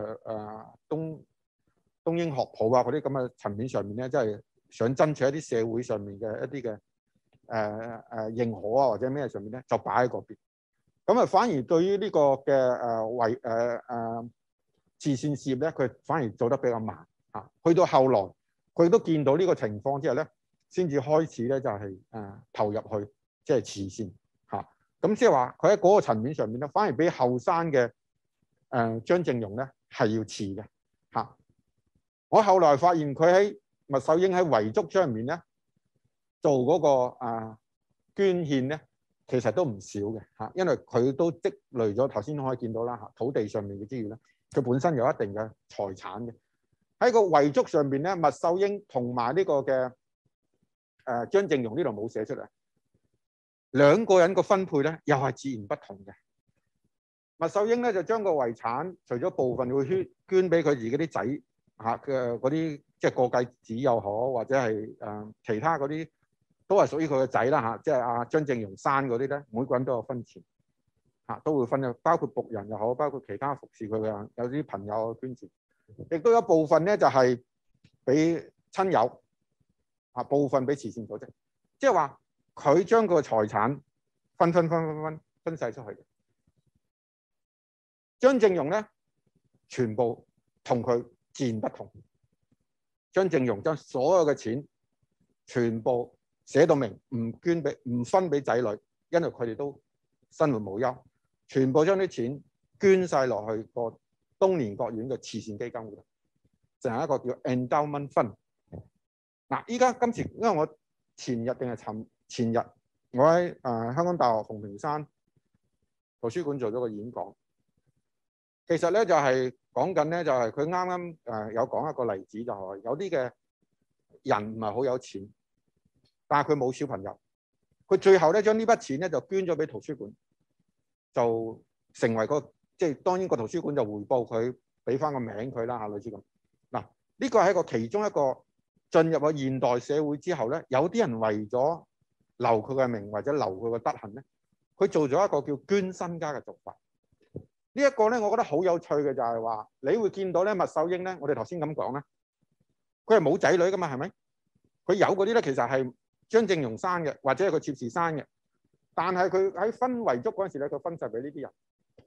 東英學譜啊嗰啲咁嘅層面上面咧，即係想爭取一啲社會上面嘅一啲嘅認可啊或者咩上面咧，就擺喺嗰邊。咁啊，反而對於呢個嘅慈善事業咧，佢反而做得比較慢嚇。去到後來，佢都見到呢個情況之後咧，先至開始咧就係投入去即係慈善嚇。咁即係話佢喺嗰個層面上面咧，反而比後生嘅張正容咧係要遲嘅嚇。我後來發現佢喺麥秀英喺遺囑上面咧做嗰個捐獻咧，其實都唔少嘅嚇，因為佢都積累咗頭先可以見到啦嚇，土地上面嘅資源咧，佢本身有一定嘅財產嘅。喺個遺囑上邊咧，麥秀英同埋呢個嘅張正容呢度冇寫出嚟，兩個人個分配咧又係自然不同嘅。麥秀英咧就將個遺產除咗部分會捐俾佢自己啲仔嚇嘅嗰啲，即係過繼子又好，或者係其他嗰啲都係屬於佢嘅仔啦嚇，即係阿張正容生嗰啲咧，每個人都有分錢嚇，都會分嘅，包括僕人又好，包括其他服侍佢嘅有啲朋友捐錢，亦都有部分咧就係俾親友嚇，部分俾慈善組織，即係話佢將個財產分晒出去嘅。張正容咧，全部同佢自然不同。張正容將所有嘅錢全部寫到明，唔分俾仔女，因為佢哋都生活無憂，全部將啲錢捐晒落去個東蓮國院嘅慈善基金嗰度，就係一個叫 endowment fund。嗱，依家今次因為我前日我喺香港大學馮平山圖書館做咗個演講。其實咧就係講緊咧，就係佢啱啱有講一個例子，就係有啲嘅人唔係好有錢，但係佢冇小朋友，佢最後咧將呢筆錢咧就捐咗俾圖書館，就成為即係當然個圖書館就回報佢，俾翻個名佢啦嚇，類似咁。嗱，呢個係一個其中一個進入咗現代社會之後咧，有啲人為咗留佢嘅名或者留佢嘅德行咧，佢做咗一個叫捐身家嘅做法。呢一個咧，我覺得好有趣嘅就係話，你會見到咧麥秀英咧，我哋頭先咁講咧，佢係冇仔女噶嘛，係咪？佢有嗰啲咧，其實係張正容生嘅，或者係佢妾侍生嘅。但係佢喺分遺囑嗰陣時咧，佢分晒俾呢啲人，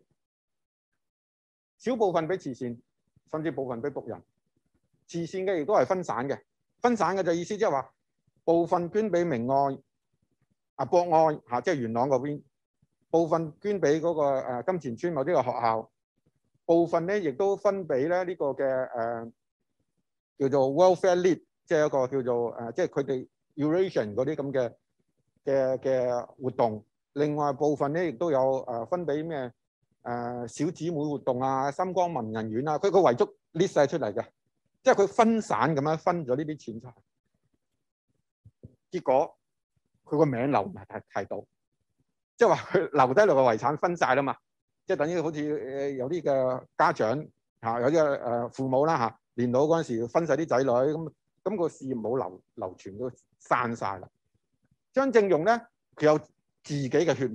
少部分俾慈善，甚至部分俾僕人。慈善嘅亦都係分散嘅，分散嘅就意思即係話部分捐俾明愛、博愛嚇，即係元朗嗰邊。部分捐俾嗰個金錢村某啲嘅學校，部分咧亦都分俾咧呢個嘅叫做 welfare lead， 即係一個叫做即係佢哋 Eurasian 嗰啲咁嘅活動。另外部分咧亦都有分俾咩小姊妹活動啊、心光文人院啊，佢個遺囑 list 晒出嚟嘅，即係佢分散咁樣分咗呢啲錢出去，結果佢個名留唔係太到。即係話佢留低落個遺產分晒啦嘛，即係等於好似有啲嘅家長嚇，有啲嘅父母啦嚇，年老嗰陣時分晒啲仔女，咁個事業冇流傳都散晒啦。張正容咧，佢有自己嘅血脈，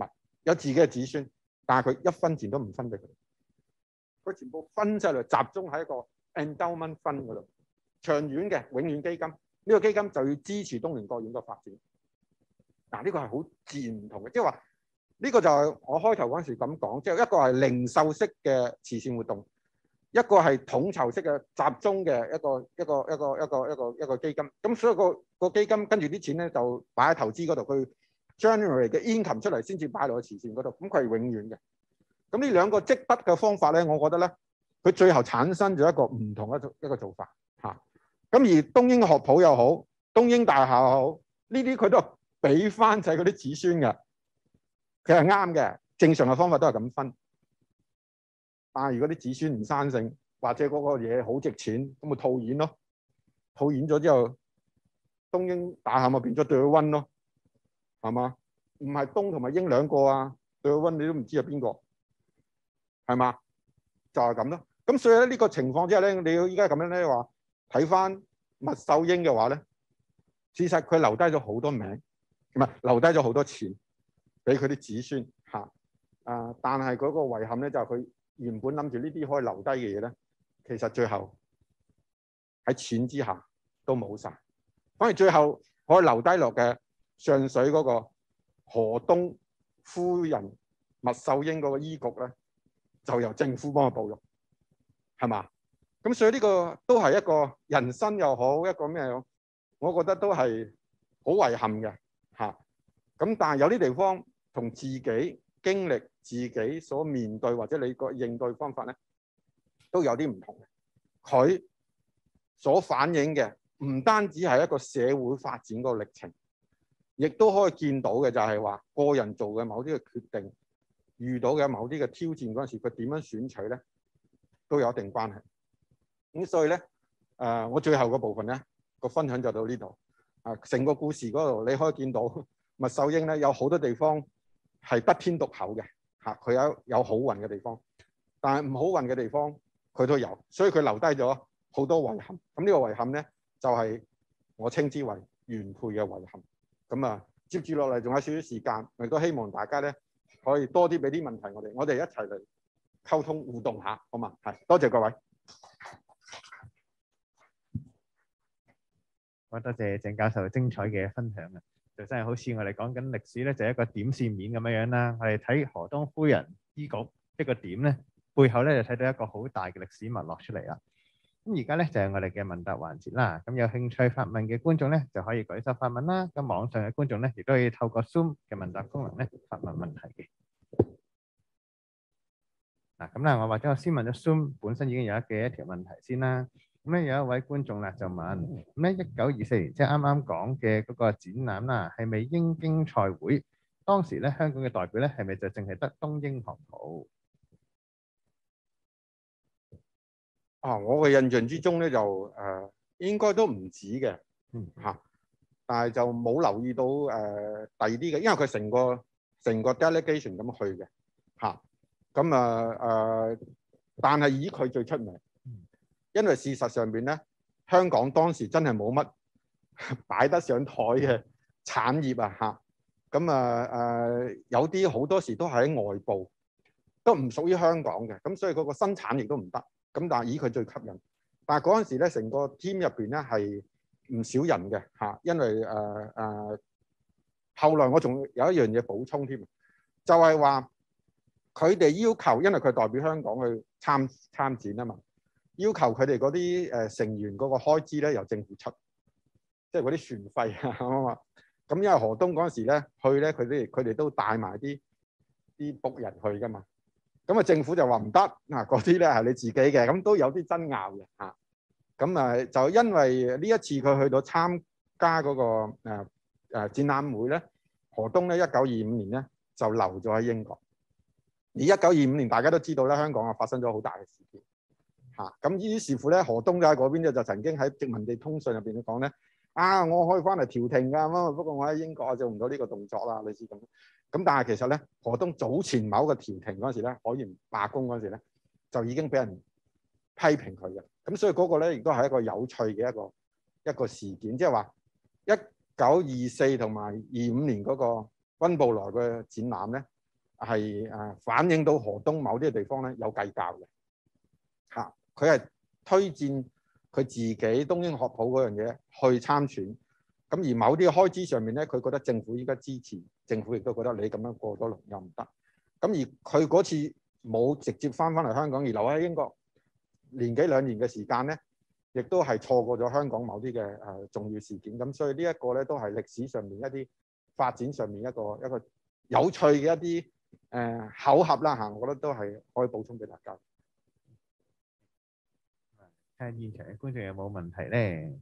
有自己嘅子孫，但係佢一分錢都唔分俾佢，佢全部分晒嚟集中喺一個 endowment fund 嗰度，長遠嘅永遠基金。呢個基金就要支持東寧國院嘅發展。嗱，呢個係好自然唔同嘅，即係話呢個就係我開頭嗰陣時咁講，即係一個係零售式嘅慈善活動，一個係統籌式嘅集中嘅一個基金。咁所以個基金跟住啲錢咧就擺喺投資嗰度，佢 generate 嘅 income 出嚟先至擺落去慈善嗰度，咁佢係永遠嘅。咁呢兩個積德嘅方法咧，我覺得咧，佢最後產生咗一個唔同一個做法嚇。咁而東英學普又好，東英大廈又好，呢啲佢都俾翻晒嗰啲子孫嘅，佢係啱嘅。正常嘅方法都係咁分。但係如果啲子孫唔生性，或者嗰個嘢好值錢，咁咪套現咯。套現咗之後，東英大廈咪變咗對溫咯，係嘛？唔係東同埋英兩個啊，對溫你都唔知係邊個，係嘛？就係咁咯。咁所以咧呢個情況之下咧，你要依家咁樣咧話睇翻麥秀英嘅話咧，事實佢留低咗好多名，唔係留低咗好多錢俾佢啲子孫嚇。但係嗰個遺憾咧就係佢原本諗住呢啲可以留低嘅嘢咧，其實最後喺錢之下都冇晒。反而最後可以留低落嘅上水嗰個何東夫人麥秀英嗰個醫局咧，就由政府幫佢保育，係嘛？咁所以呢個都係一個人生又好，一個咩又好，我覺得都係好遺憾嘅嚇。咁但係有啲地方同自己經歷、自己所面對或者你個應對方法咧，都有啲唔同嘅。佢所反映嘅唔單止係一個社會發展嗰個歷程，亦都可以見到嘅就係話個人做嘅某啲嘅決定，遇到嘅某啲嘅挑戰嗰陣時，佢點樣選取咧，都有一定關係。咁所以咧，我最後個部分咧個分享就到呢度。成個故事嗰度你可以見到麥秀英咧有好多地方係得天獨厚嘅嚇，佢有好運嘅地方，但係唔好運嘅地方佢都有，所以佢留低咗好多遺憾。咁呢個遺憾咧就係我稱之為原配嘅遺憾。咁接住落嚟仲有少少時間，我亦都希望大家咧可以多啲俾啲問題我哋一齊嚟溝通互動下，好嘛？係，多謝各位。 好多謝鄭教授精彩嘅分享啊！就真係好似我哋講緊歷史咧，就係一個點線面咁樣樣啦。我哋睇何東夫人醫局一個點咧，背後咧就睇到一個好大嘅歷史脈絡出嚟啦。咁而家咧就係我哋嘅問答環節啦。咁有興趣發問嘅觀眾咧就可以舉手發問啦。咁網上嘅觀眾咧亦都可以透過 Zoom 嘅問答功能咧發問問題嘅。嗱咁啦，我或者我先問咗 Zoom 本身已經有嘅一條問題先啦。咁咧有一位觀眾啦就問，咁咧1924年即係啱啱講嘅嗰個展覽啦，係咪英京賽會？當時咧香港嘅代表咧係咪就淨係得東英學普？ 我嘅印象之中咧就應該都唔止嘅嚇，但係就冇留意到第二啲嘅，因為佢成個 delegation 咁去嘅嚇。咁但係以佢最出名。因為事實上邊咧，香港當時真係冇乜擺得上台嘅產業啊嚇，咁有啲好多時都係喺外部，都唔屬於香港嘅，咁所以嗰個生產亦都唔得。咁但係以佢最吸引，但係嗰陣時咧，成個 team 入邊咧係唔少人嘅嚇，因為後來我仲有一樣嘢補充添，就係話佢哋要求，因為佢代表香港去參展啊嘛。要求佢哋嗰啲成員嗰個開支咧由政府出，即係嗰啲船費啊。咁因為何東嗰陣時咧去咧，佢哋都帶埋啲僕人去㗎嘛。咁政府就話唔得，嗰啲咧係你自己嘅，咁都有啲爭拗嘅嚇。咁就因為呢一次佢去到參加嗰個展覽會咧，何東咧1925年咧就留咗喺英國。而1925年大家都知道咧，香港發生咗好大嘅事件。咁於是乎咧，何東喺嗰邊咧就曾經喺殖民地通訊入邊講咧，我可以翻嚟調停㗎，不過我喺英國做唔到呢個動作啦，類似咁。咁但係其實咧，何東早前某個調停嗰陣時咧，海員罷工嗰陣時咧，就已經俾人批評佢嘅。咁所以嗰個咧亦都係一個有趣嘅一個事件，即係話1924同埋25年嗰個溫布萊嘅展覽咧， 係反映到河東某啲地方咧有計較嘅嚇，佢係推薦佢自己東英學普嗰樣嘢去參選，咁而某啲開支上面咧，佢覺得政府應該支持，政府亦都覺得你咁樣過咗龍又唔得，咁而佢嗰次冇直接翻嚟香港，而留喺英國年幾兩年嘅時間咧，亦都係錯過咗香港某啲嘅重要事件，咁所以呢一個咧都係歷史上面一啲發展上面一個有趣嘅一啲巧合啦嚇，我覺得都係可以補充俾大家。 睇下現場嘅觀眾有冇問題咧？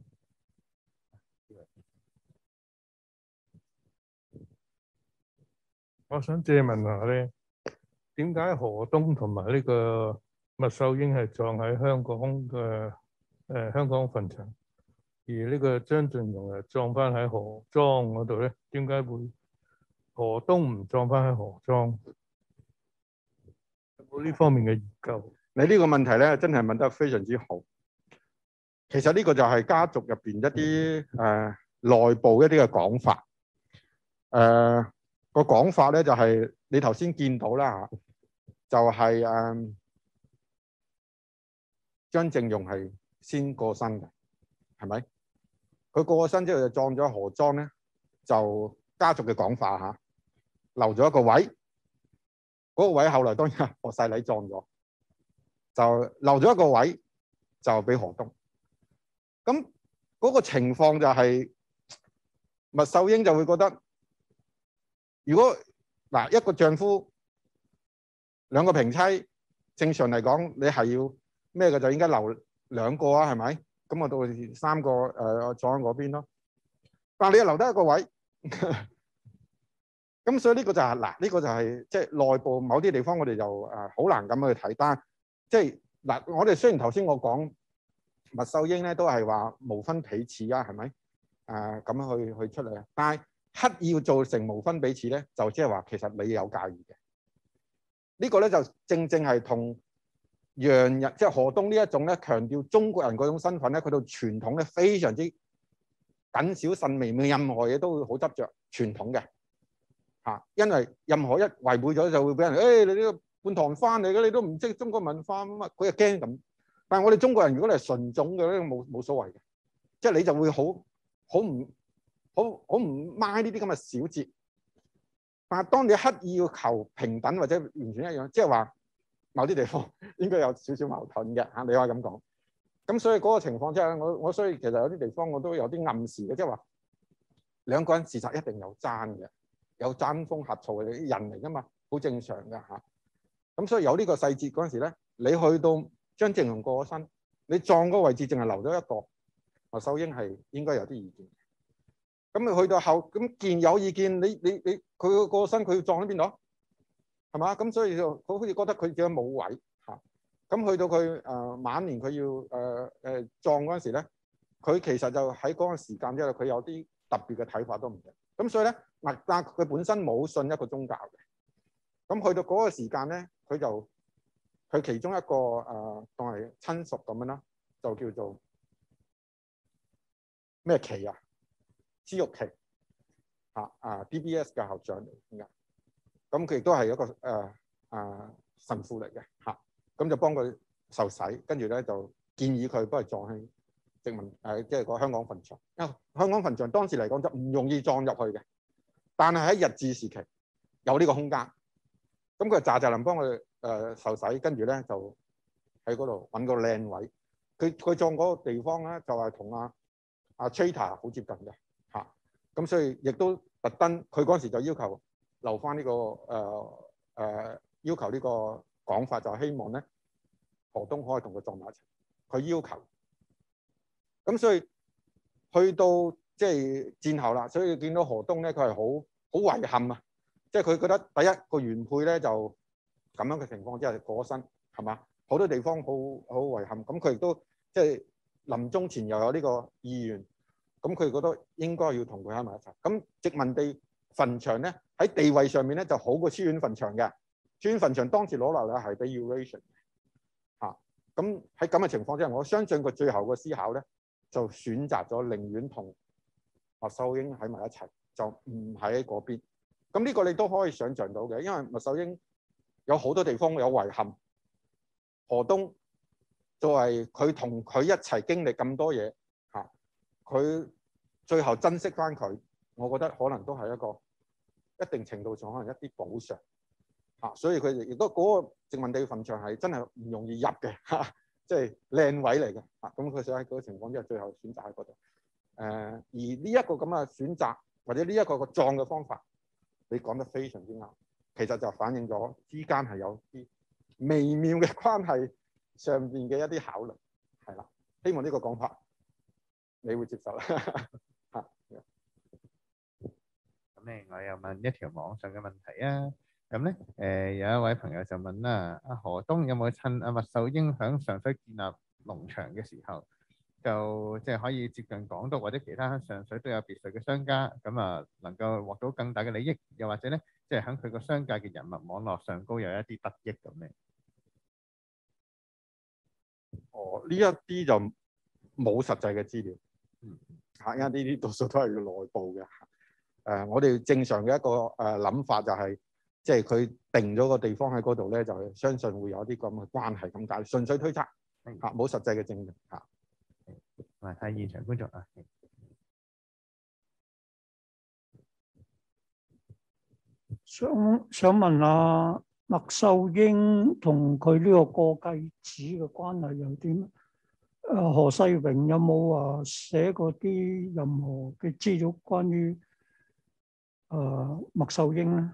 我想借問下咧，點解何東同埋呢個麥秀英係葬喺香港嘅香港墳場，而呢個張俊榮係葬翻喺何莊嗰度咧？點解會何東唔葬翻喺何莊？有冇呢方面嘅研究？ 你呢個問題咧，真係問得非常之好。其實呢個就係家族入邊一啲內部一啲嘅講法。個講法咧就係你頭先見到啦嚇，就係張正榮係先過身嘅，係咪？佢過咗身之後就葬咗何莊咧，就家族嘅講法嚇，留咗一個位，嗰個位後來當然何世禮葬咗，就留咗一個位就俾何東。咁嗰個情況就係麥秀英就會覺得，如果嗱一個丈夫兩個平妻，正常嚟講你係要咩嘅就應該留兩個啊，係咪？咁我到三個葬喺嗰邊咯。但係你又留得一個位，咁所以呢個就係嗱，呢個就係即係內部某啲地方我哋就好難咁去睇。但係即係嗱，我哋雖然頭先我講麥秀英咧都係話無分彼此啊，係咪？咁樣去出嚟啊，但係刻意要做成無分彼此咧，就即係話其實你有介意嘅。呢個咧就正正係同洋人即係何東呢一種咧強調中國人嗰種身份咧，佢到傳統咧非常之謹小慎微，任何嘢都會好執着傳統嘅嚇，因為任何一違背咗就會俾人你呢個半唐番嚟嘅，你都唔識中國文化乜，佢又驚咁。但係我哋中國人如果你係純種嘅咧，冇所謂嘅，即係你就會好唔買呢啲咁嘅小節。但係當你刻意要求平等或者完全一樣，即係話某啲地方應該有少少矛盾嘅嚇，你可以咁講。咁所以嗰個情況之下，我所以其實有啲地方我都有啲暗示嘅，即係話兩個人事實一定有爭嘅，有爭風呷醋嘅人嚟㗎嘛，好正常㗎嚇。咁所以有呢個細節嗰陣時咧，你去到張正榮過咗身，你葬嗰個位置淨係留咗一個，麥秀英係應該有啲意見。咁你去到後咁既然有意見，你佢過身佢要葬喺邊度？係嘛？咁所以就佢好似覺得佢自己冇位嚇。咁去到佢晚年佢要葬嗰陣時咧，佢其實就喺嗰個時間之後，佢有啲特別嘅睇法都唔定。咁所以咧，但佢本身冇信一個宗教嘅。咁去到嗰個時間咧，佢其中一個當係親屬咁樣啦，就叫做咩旗啊？朱玉琪DBS 嘅校長嚟嘅，咁佢亦都係一個神父嚟嘅嚇，咁就幫佢受洗，跟住咧就建議佢幫佢葬喺殖民即係個香港墳場。因為香港墳場當時嚟講就唔容易葬入去嘅，但係喺日治時期有呢個空間，咁佢就能幫佢受洗，跟住咧就喺嗰度揾個靚位。佢葬嗰個地方咧就係同阿 Chaytor 好接近嘅。咁所以亦都特登，佢嗰陣時就要求留翻呢個要求呢個講法，就係希望咧何東可以同佢葬埋一齊。佢要求，咁所以去到即係戰後啦，所以見到何東咧，佢係好遺憾啊！即係佢覺得第一個原配咧就咁樣嘅情況之下過咗身，係嘛？好多地方好遺憾。咁佢亦都即係臨終前又有呢個意願。咁佢覺得應該要同佢喺埋一齊。咁殖民地墳場咧喺地位上面咧就好過書院墳場嘅。書院墳場當時攞嚟咧係俾 Eurasian 嚇。咁喺咁嘅情況之下，我相信佢最後嘅思考咧就選擇咗寧願同麥秀英喺埋一齊，就唔喺嗰邊。 咁呢個你都可以想像到嘅，因為麥秀英有好多地方有遺憾。何東作為佢同佢一齊經歷咁多嘢嚇，佢最後珍惜翻佢，我覺得可能都係一個一定程度上可能一啲補償嚇。所以佢哋亦都嗰個殖民地墳場係真係唔容易入嘅嚇，即係靚位嚟嘅嚇。咁佢想喺嗰個情況之下，最後選擇喺嗰度。而呢一個咁嘅選擇或者呢一個個葬嘅方法，你講得非常之啱。其實就反映咗之間係有啲微妙嘅關係上邊嘅一啲考慮，係啦。希望呢個講法你會接受啦。嚇。 咁咧，我又問一條網上嘅問題啊。咁咧，有一位朋友就問啦：阿何東有冇趁阿麥秀英響上水建立農場嘅時候，就即係可以接近港督或者其他上水都有別墅嘅商家，咁啊能夠獲到更大嘅利益，又或者咧，即係喺佢個商界嘅人脈網絡上高有一啲得益咁咧？ 哦，呢一啲就冇實際嘅資料，嚇，因為呢啲多數都係內部嘅。我哋正常嘅一個諗法就係，即係佢定咗個地方喺嗰度咧，就相信會有啲咁嘅關係咁解，純粹推測嚇，冇實際嘅證明嚇。 睇現場觀眾啊。 想問下麥秀英同佢呢個過繼子嘅關係又點？何世榮有冇話寫過啲任何嘅資料關於麥秀英咧？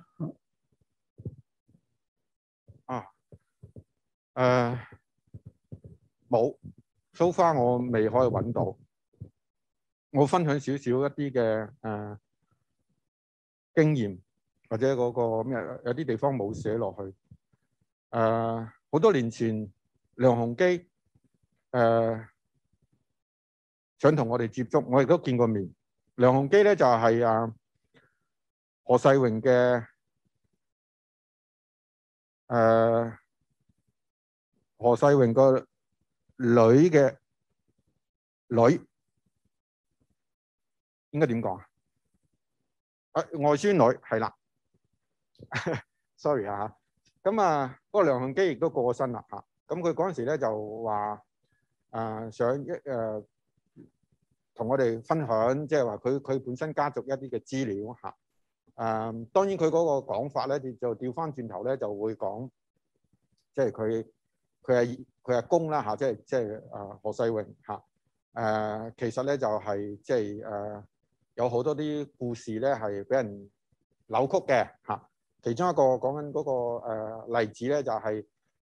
冇，so far我未可以揾到。我分享少少一啲嘅經驗，或者嗰個咩有啲地方冇寫落去。好多年前梁鴻基想同我哋接觸，我亦都見過面。梁鴻基咧就係何世榮嘅何世榮個女嘅女，應該點講啊？外孫女係啦。sorry 啊，咁嗰個梁鴻基亦都過身啦嚇。咁佢嗰陣時咧就話想同我哋分享，即係話佢本身家族一啲嘅資料嚇。當然佢嗰個講法咧，就調翻轉頭咧就會講，即係佢阿公啦嚇，即係何世榮嚇。其實咧就係即係有好多啲故事咧係俾人扭曲嘅嚇。其中一個講緊嗰個例子咧就係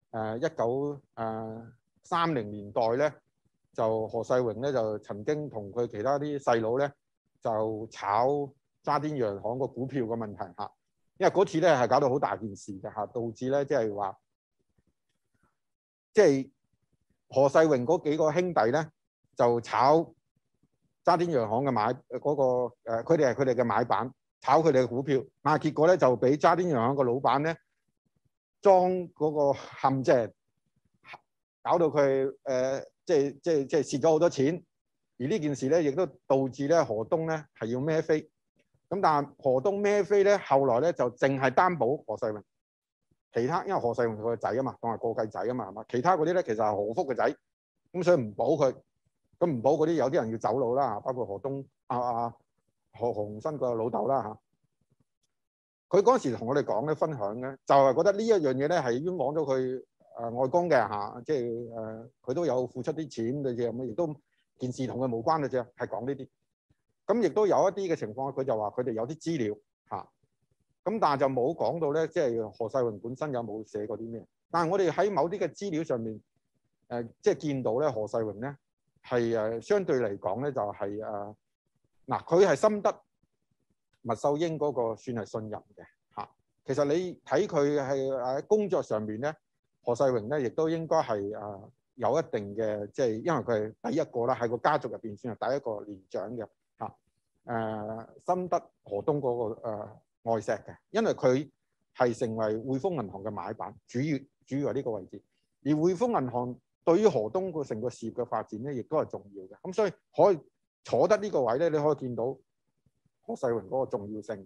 1930年代咧，就何世榮咧就曾經同佢其他啲細佬咧就炒渣甸洋行個股票嘅問題嚇。因為嗰次咧係搞到好大件事嘅嚇，導致咧即係話即係何世榮嗰幾個兄弟咧就炒渣甸洋行嘅嗰個佢哋係佢哋嘅買辦，炒佢哋嘅股票，但係結果咧就俾渣甸洋行個老闆咧裝嗰個陷阱，搞到佢即係蝕咗好多錢。而呢件事咧亦都導致咧何東咧係要孭飛。咁但係何東孭飛咧，後來咧就淨係擔保何世榮，其他因為何世榮佢個仔啊嘛，當係過繼仔啊嘛，係嘛？其他嗰啲咧其實係何福嘅仔，咁所以唔保佢。咁唔保嗰啲有啲人要走佬啦，包括何東何鴻燊個老豆啦嚇。佢嗰陣時同我哋講咧，分享咧，就係覺得呢一樣嘢咧係冤枉咗佢外公嘅嚇，即係佢都有付出啲錢嘅啫，咁亦都件事同佢無關嘅啫，係講呢啲。咁亦都有一啲嘅情況，佢就話佢哋有啲資料嚇，咁但係就冇講到咧，即係何世榮本身有冇寫過啲咩？但係我哋喺某啲嘅資料上面即係見到咧，何世榮咧係相對嚟講咧就係嗱，佢係深得麥秀英嗰個算係信任嘅嚇。其實你睇佢係喺工作上面咧，何世榮咧亦都應該係有一定嘅，即係因為佢係第一個啦，喺個家族入邊算係第一個年長嘅嚇。深得何東嗰個愛錫嘅，因為佢係成為匯豐銀行嘅買辦，主要係呢個位置。而匯豐銀行對於何東個成個事業嘅發展咧，亦都係重要嘅。咁所以可以坐得呢個位咧，你可以見到何世榮嗰個重要性嘅。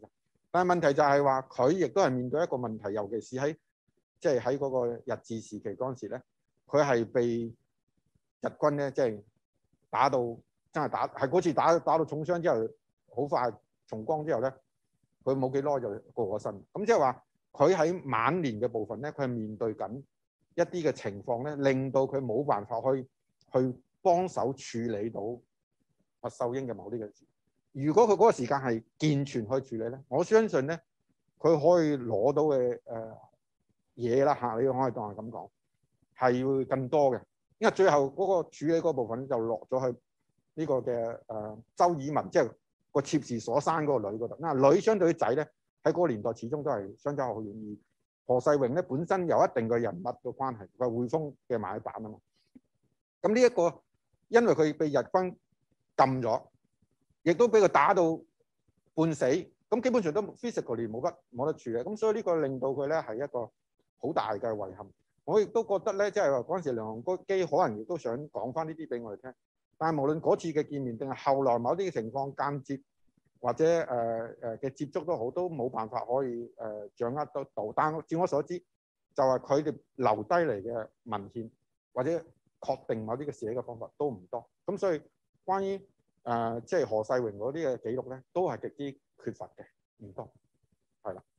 但係問題就係話佢亦都係面對一個問題，尤其是喺即係喺嗰個日治時期嗰陣時咧，佢係被日軍咧即係打到真係打，係嗰次打到重傷之後，好快重光之後咧，佢冇幾耐就過咗身。咁即係話佢喺晚年嘅部分咧，佢係面對緊一啲嘅情況咧，令到佢冇辦法去幫手處理到麥秀英嘅某啲嘅事。如果佢嗰個時間係健全去處理咧，我相信咧佢可以攞到嘅嘢啦嚇，你可以當係咁講，係會更多嘅。因為最後嗰個處理嗰部分就落咗去呢個嘅周以文，即係個妾侍所生嗰個女嗰度。嗱，女相對於仔咧喺嗰個年代始終都係相差好遠。而何世榮咧本身有一定嘅人物嘅關係，佢係匯豐嘅買辦啊嘛。咁呢一個因為佢被日軍禁咗，亦都俾佢打到半死，咁基本上都 physically 冇得處理。咁所以呢個令到佢咧係一個好大嘅遺憾。我亦都覺得咧，即係話嗰陣時梁鴻基可能亦都想講翻呢啲俾我哋聽。但係無論嗰次嘅見面定係後來某啲嘅情況間接或者嘅接觸都好，都冇辦法可以掌握得到。但照我所知，就係佢哋留低嚟嘅文獻或者確定某啲嘅寫嘅方法都唔多。咁所以關於即係何世榮嗰啲嘅記錄咧，都係極之缺乏嘅，唔多，係啦。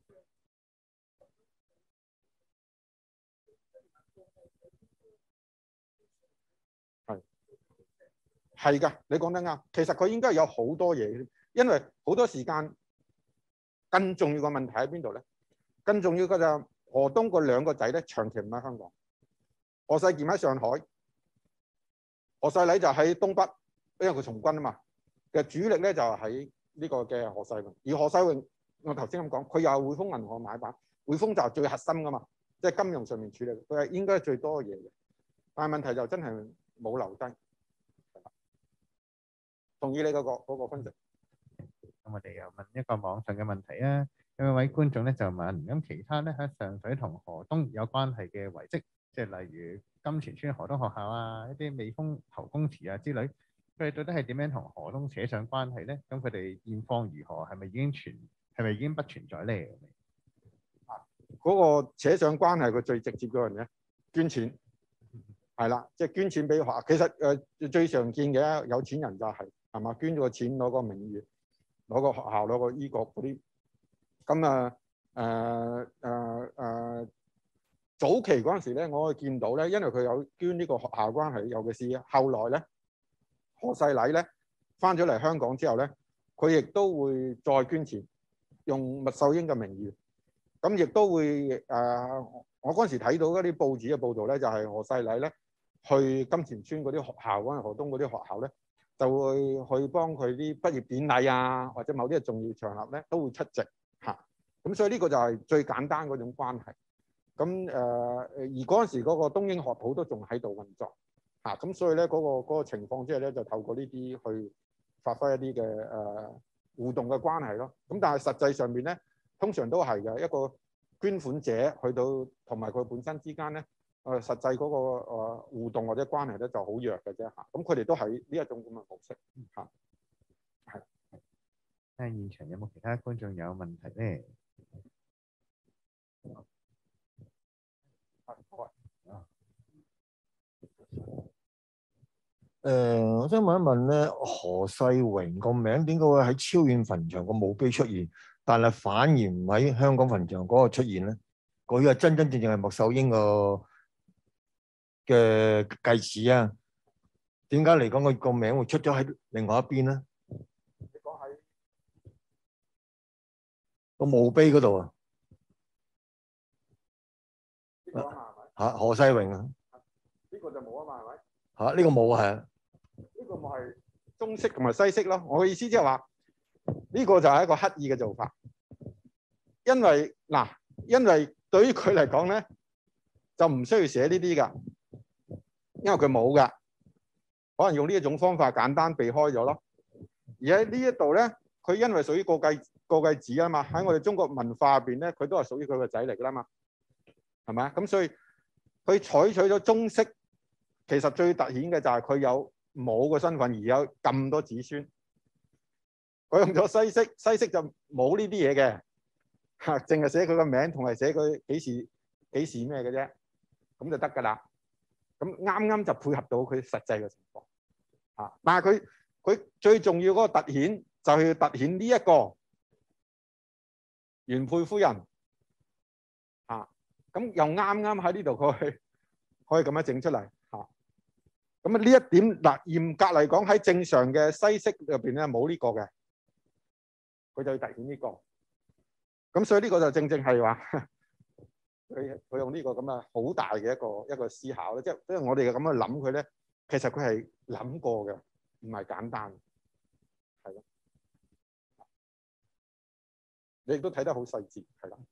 係㗎，你講得啱。其實佢應該有好多嘢，因為好多時間更重要嘅問題喺邊度咧？更重要嘅就係何東嗰兩個仔咧，長期唔喺香港。何世儉喺上海，何世禮就喺東北，因為佢從軍啊嘛。嘅主力咧就喺呢個嘅何世榮。而何世榮，我頭先咁講，佢又係匯豐銀行買辦，匯豐就係最核心㗎嘛，即係金融上面處理，佢係應該最多嘅嘢嘅。但係問題就真係冇留低。同意你嗰個分析。 咁我哋又問一個網上嘅問題啊，有位觀眾咧就問：咁其他咧喺上水同何東有關係嘅遺跡，即係例如金錢村何東學校啊、一啲美豐頭公祠啊之類，佢哋到底係點樣同何東扯上關係咧？咁佢哋現況如何？係咪已經不存在咧？ 嗰個扯上關係，佢最直接嗰樣嘢，捐錢。係啦，即係捐錢俾學校。其實最常見嘅有錢人就係嘛，捐咗個錢攞個名譽，攞個學校攞個醫局嗰啲。咁早期嗰陣時咧，我見到咧，因為佢有捐呢個學校關係，尤其是後來咧，何世禮咧翻咗嚟香港之後咧，佢亦都會再捐錢，用麥秀英嘅名義。咁亦都會我嗰陣時睇到嗰啲報紙嘅報導咧，就係何世禮咧去金錢村嗰啲學校，嗰陣何東嗰啲學校咧，就會去幫佢啲畢業典禮啊，或者某啲嘅重要場合咧，都會出席嚇。咁所以呢個就係最簡單嗰種關係。咁而嗰陣時嗰個東英學普都仲喺度運作嚇。咁所以咧嗰個情況之下咧，就透過呢啲去發揮一啲嘅互動嘅關係咯。咁但係實際上面咧，通常都係嘅，一個捐款者去到同埋佢本身之間咧，實際嗰個互動或者關係咧就好弱嘅啫嚇。咁佢哋都係呢一種咁嘅模式嚇。係。 現場有冇其他觀眾有問題咧？ 我想問一問咧，何世榮個名點解會喺超遠墳場個墓碑出現，但係反而唔喺香港墳場嗰個出現咧？佢係真正係麥秀英個嘅繼子啊？點解嚟講佢個名會出咗喺另外一邊咧？ 你講喺個墓碑嗰度啊？ 呢個啊嘛係咪？ 嚇，何世榮啊？ 呢個就冇啊嘛係咪？ 嚇，呢個冇係啊？ 呢個咪係中式同埋西式咯。我嘅意思即係話，呢個就係一個刻意嘅做法，因為對於佢嚟講咧，就唔需要寫呢啲㗎，因為佢冇㗎，可能用呢一種方法簡單避開咗咯。而喺呢一度咧，佢因為屬於個繼子啊嘛，喺我哋中國文化入邊咧，佢都係屬於佢個仔嚟㗎啦嘛，係咪啊？咁所以佢採取咗中式，其實最突顯嘅就係佢有冇個身份，而有咁多子孫。 佢用咗西式，西式就冇呢啲嘢嘅嚇，淨係寫佢個名同埋寫佢幾時咩嘅啫，咁就得㗎啦。咁啱啱就配合到佢實際嘅情況嚇。但係佢最重要嗰個突顯就係要突顯呢一個原配夫人嚇，咁又啱啱喺呢度可以咁樣整出嚟嚇。咁啊呢一點嗱，嚴格嚟講喺正常嘅西式入邊咧冇呢個嘅，佢就要突顯呢個。咁所以呢個就正係話佢用呢個咁啊好大嘅一個思考咧，即係我哋咁樣諗佢咧，其實佢係諗過嘅，唔係簡單，係咯。你亦都睇得好細節，係啦。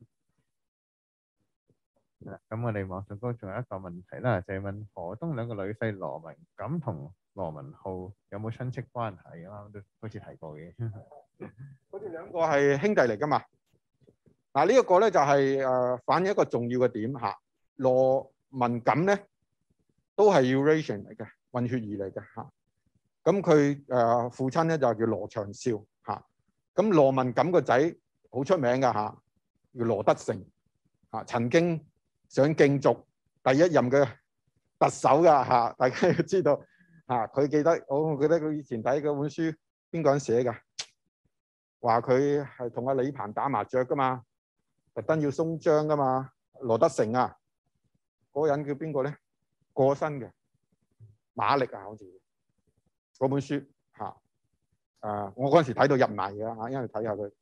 咁我哋網上高仲有一個問題啦，就係問河東兩個女婿羅文錦同羅文浩有冇親戚關係啊？都好似提過嘅。 佢哋兩個係兄弟嚟㗎嘛？嗱呢一個咧就係反映一個重要嘅點嚇。羅文錦咧都係 Eurasian 嚟嘅，混血兒嚟嘅嚇。咁佢父親咧就叫羅長少嚇。咁羅文錦個仔好出名㗎嚇，叫羅德成嚇，曾經想競逐第一任嘅特首㗎嚇。大家要知道嚇，佢記得我記得佢以前睇嗰本書，邊個人寫㗎？話佢係同阿李鵬打麻雀㗎嘛，特登要鬆章㗎嘛。羅德成啊，嗰個人叫邊個咧？過身嘅馬力啊，好似嗰本書嚇。我嗰陣時睇到入埋嘅嚇，因為睇下佢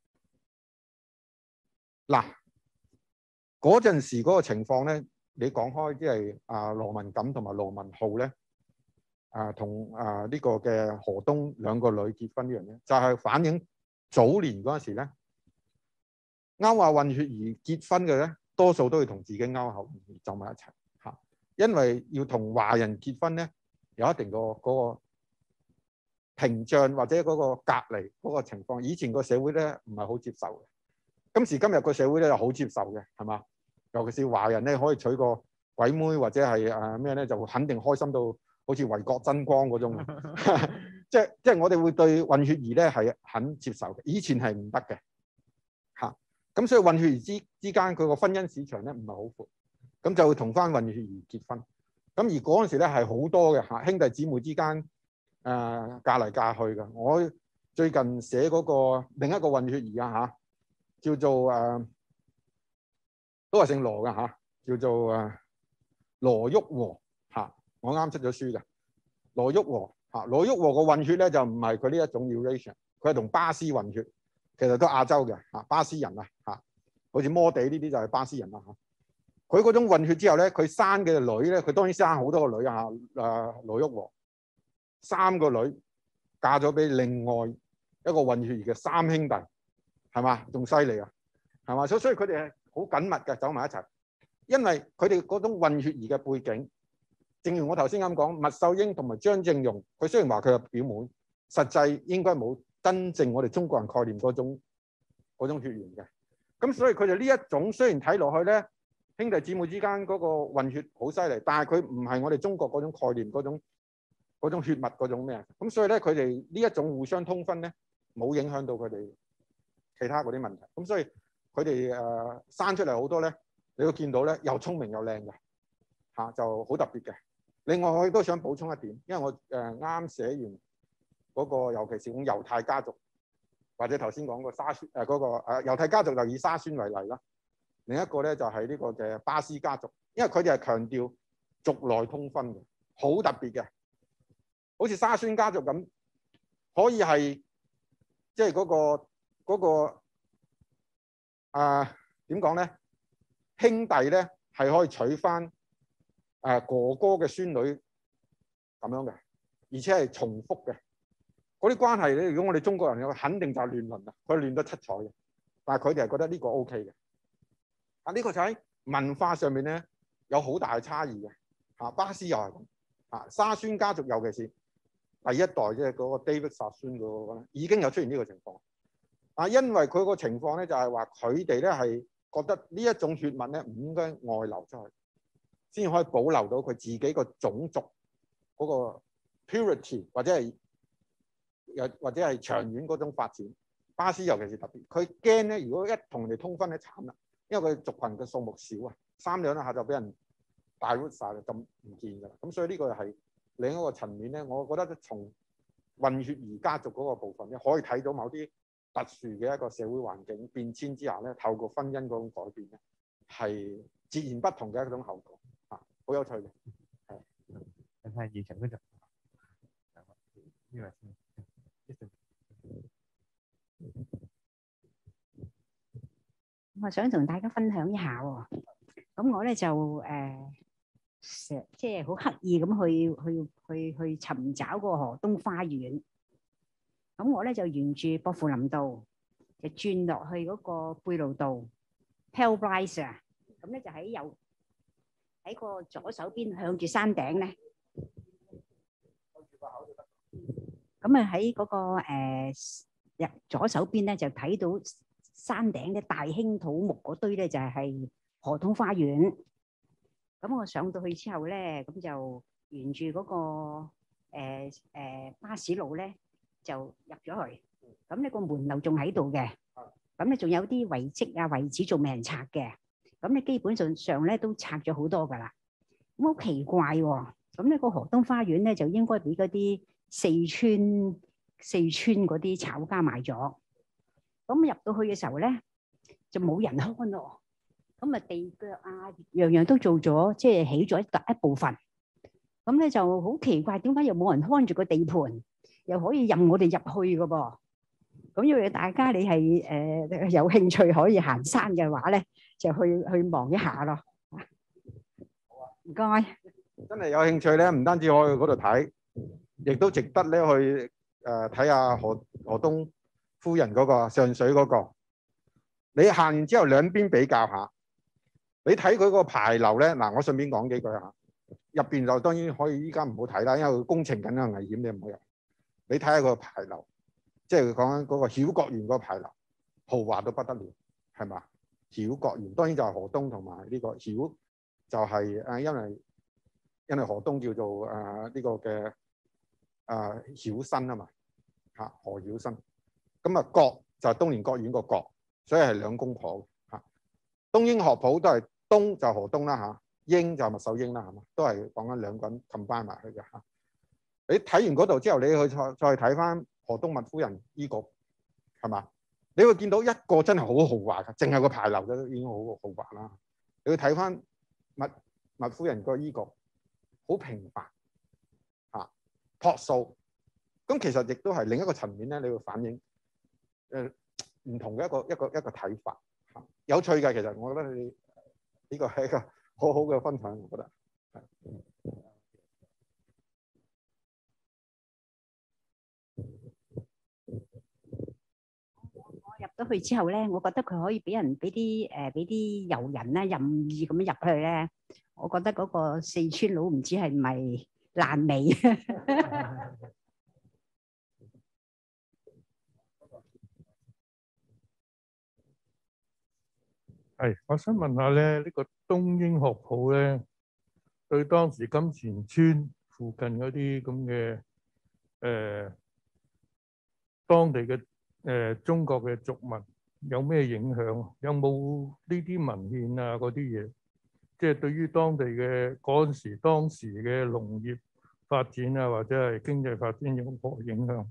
嗱嗰陣時嗰個情況咧。你講開即係羅文錦同埋羅文浩咧，同呢個嘅河東兩個女結婚呢樣嘢，就係反映早年嗰陣時咧，勾下混血兒結婚嘅咧，多數都要同自己勾口就埋一齊嚇，因為要同華人結婚咧，有一定嗰個屏障或者嗰個隔離嗰個情況。以前個社會咧唔係好接受嘅，今時今日個社會咧就好接受嘅，係嘛？尤其是華人咧，可以娶個鬼妹或者係咩咧，就肯定開心到好似為國爭光嗰種。即係我哋會對混血兒咧係肯接受嘅，以前係唔得嘅嚇。咁所以混血兒之間佢個婚姻市場咧唔係好闊，咁就會同翻混血兒結婚。咁而嗰陣時咧係好多嘅嚇，兄弟姊妹之間嫁嚟嫁去嘅。我最近寫嗰個另一個混血兒嚇，叫做都係姓羅嘅嚇，叫做羅旭和嚇。我啱出咗書嘅羅旭和嚇。羅旭和個混血咧就唔係佢呢一種 Eurasian， 佢係同巴斯混血，其實都亞洲嘅嚇，巴斯人啊嚇，好似摩地呢啲就係巴斯人啦嚇。佢嗰種混血之後咧，佢生嘅女咧，佢當然生好多個女啊。羅旭和3個女嫁咗俾另外一個混血兒嘅3兄弟，係嘛？仲犀利啊，係嘛？所以佢哋係好緊密嘅，走埋一齊，因為佢哋嗰種混血兒嘅背景，正如我頭先咁講，麥秀英同埋張正容，佢雖然話佢係表妹，實際應該冇真正我哋中國人概念嗰種血緣嘅。咁所以佢哋呢一種雖然睇落去咧，兄弟姊妹之間嗰個混血好犀利，但係佢唔係我哋中國嗰種概念嗰種血脈嗰種咩。咁所以咧，佢哋呢一種互相通婚咧，冇影響到佢哋其他嗰啲問題。咁所以佢哋生出嚟好多咧，你都見到咧，又聰明又靚嘅嚇，就好特別嘅。另外我亦都想補充一點，因為我啱寫完嗰個，尤其是講猶太家族，或者頭先講個沙宣嗰個猶太家族就以沙宣為例啦。另一個咧就係呢個嘅巴斯家族，因為佢哋係強調族內通婚嘅，好特別嘅。好似沙宣家族咁，可以係即係嗰個點講咧？兄弟咧係可以娶翻哥哥嘅孫女咁樣嘅，而且係重複嘅嗰啲關係咧。如果我哋中國人有，肯定就係亂倫啦，佢亂得七彩嘅。但係佢哋係覺得呢個 OK 嘅。呢個就喺文化上面咧有好大嘅差異嘅嚇。巴斯又係咁嚇，沙宣家族尤其是第一代即係嗰個 David 沙宣嗰個咧，已經有出現呢個情況。因為佢個情況咧就係話佢哋咧係覺得呢一種血脈咧唔應該外流出去，先可以保留到佢自己個種族嗰個 purity 或者係又或者係長遠嗰種發展。巴斯尤其是特別，佢驚咧，如果一同人哋通婚咧慘啦，因為佢族群嘅數目少啊，3兩一下就俾人大活晒啦，咁唔見㗎啦。咁所以呢個係另一個層面咧，我覺得從混血兒家族嗰個部分咧，可以睇到某啲特殊嘅一個社會環境變遷之下咧，透過婚姻嗰種改變咧，係截然不同嘅一種後果啊，好有趣嘅。係， 睇下現場嗰度。 我想同大家分享一下喎。咁我咧就即係好刻意咁去尋找個河東花園。咁我咧就沿住薄扶林道就轉落去嗰個貝路道 Pale-Rise 啊。咁咧就喺個左手邊向住山頂咧。咁啊喺嗰個左手邊咧就睇到山頂嘅大興土木嗰堆咧就係河東花園。咁我上到去之後咧，咁就沿住嗰個巴士路咧就入咗去。咁呢個門樓仲喺度嘅，咁咧仲有啲遺跡啊遺址仲未人拆嘅。咁咧基本上咧都拆咗好多噶啦。咁好奇怪喎！咁呢個河東花園咧就應該俾嗰啲四川嗰啲炒家買咗。咁入到去嘅時候咧就冇人看咯。咁啊地腳啊樣樣都做咗，即係起咗一部分。咁咧就好奇怪，點解又冇人看住個地盤，又可以任我哋入去嘅噃？咁因為大家你係有興趣可以行山嘅話咧，就去望一下咯。唔該。 真係有興趣咧，唔單止可以去嗰度睇，亦都值得咧去睇下河東夫人嗰個上水嗰個。你行完之後兩邊比較下，你睇佢個牌樓咧，嗱我順便講幾句嚇。入邊就當然可以，依家唔好睇啦，因為佢工程緊啊，危險，你唔好入。你睇下個牌樓，即係佢講緊嗰個曉閣園嗰個牌樓，豪華到不得了，係嘛？曉閣園當然就係河東同埋呢個曉，就係因為河東叫做呢個嘅曉新啊嘛嚇，何曉新。咁啊閣就係東蓮閣苑個閣，所以係兩公婆嚇。東英學譜都係東就河東啦嚇。英就麥秀英啦，係嘛？都係講緊兩個人 combine 埋去嘅嚇。你睇完嗰度之後，你去再睇翻河東麥夫人醫局，係嘛？你會見到一個真係好豪華嘅，淨係個牌樓都已經好豪華啦。你去睇翻麥夫人個醫局，好平凡嚇，樸素。咁其實亦都係另一個層面咧，你會反映唔同嘅一個睇法嚇。有趣嘅，其實我覺得你呢個係一個好好嘅分享，我覺得係。 我入咗去之後咧，我覺得佢可以俾啲遊人咧任意咁入去咧。我覺得嗰個四川佬唔知係唔係爛尾。 係，我想問下咧，呢個東英學譜咧，對當時金錢村附近嗰啲咁嘅當地嘅中國嘅族民有咩影響？有冇呢啲文獻啊嗰啲嘢？即係對於當地嘅當時嘅農業發展啊，或者係經濟發展有冇影響？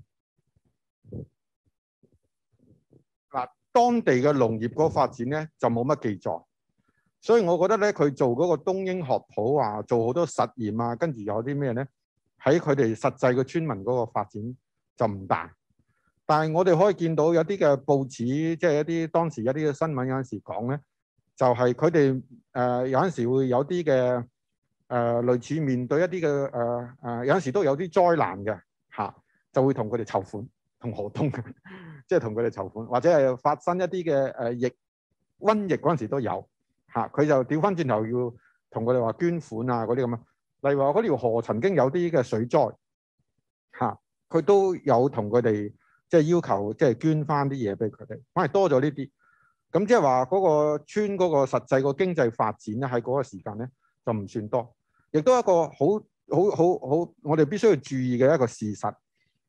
嗱，當地嘅農業嗰個發展咧就冇乜記載。所以我覺得咧，佢做嗰個東英學譜啊，做好多實驗啊，跟住有啲咩咧，喺佢哋實際嘅村民嗰個發展就唔大。但係我哋可以見到有啲嘅報紙，即係一啲當時一啲嘅新聞有陣時講咧，就係佢哋有陣時會有啲嘅類似面對一啲嘅有陣時都有啲災難嘅嚇，就會同佢哋籌款，同河東即係同佢哋籌款，或者係發生一啲嘅瘟疫嗰陣時都有。嚇！佢就調翻轉頭要同佢哋話捐款啊嗰啲咁啊，例如話嗰條河曾經有啲嘅水災嚇，佢都有同佢哋即係要求即係捐翻啲嘢俾佢哋，反而多咗呢啲。咁即係話嗰個村嗰個實際個經濟發展咧，喺嗰個時間咧就唔算多，亦都一個好我哋必須要注意嘅一個事實，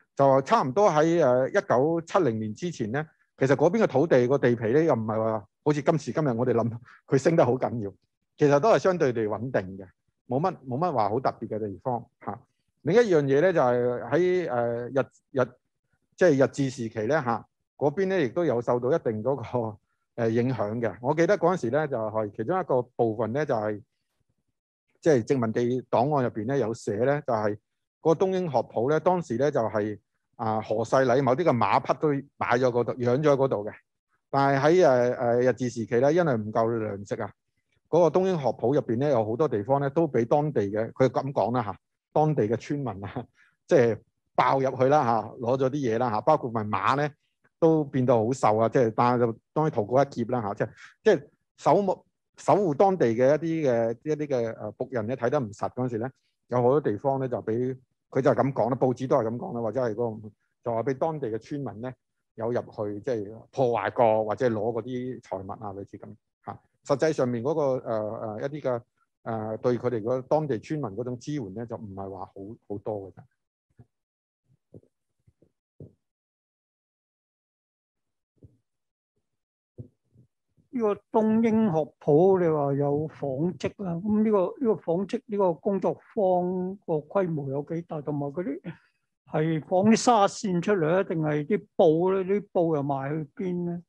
就差唔多喺1970年之前咧，其實嗰邊嘅土地個地皮咧又唔係話好似今時今日我哋諗佢升得好緊要，其實都係相對地穩定嘅，冇乜話好特別嘅地方嚇。另一樣嘢咧就係喺即係日治時期咧嚇，嗰邊咧亦都有受到一定嗰個影響嘅。我記得嗰陣時咧就係其中一個部分咧就係即係殖民地檔案入邊咧有寫咧，就係個東英學譜咧當時咧就係何世禮某啲嘅馬匹都擺咗嗰度養咗喺嗰度嘅，但係喺日治時期咧因為唔夠糧食啊，嗰個東英學譜入邊咧有好多地方咧都俾當地嘅佢咁講啦嚇，當地嘅村民啊即係爆入去啦嚇，攞咗啲嘢啦嚇，包括埋馬咧都變到好瘦啊，即係但係就當然逃過一劫啦嚇，即係守護當地嘅一啲嘅僕人咧睇得唔實嗰陣時咧，有好多地方咧就俾佢就係咁講啦，報紙都係咁講啦，或者係嗰個就話俾當地嘅村民咧有入去即係破壞過或者攞嗰啲財物啊，類似咁嚇。實際上面嗰個一啲嘅對佢哋嗰當地村民嗰種支援咧就唔係話好多嘅啫。 呢個東英學譜，你話有紡織啦，咁呢個紡織呢個工作坊個規模有幾大，同埋嗰啲係紡啲紗線出嚟啊，定係啲布咧？啲布又賣去邊咧？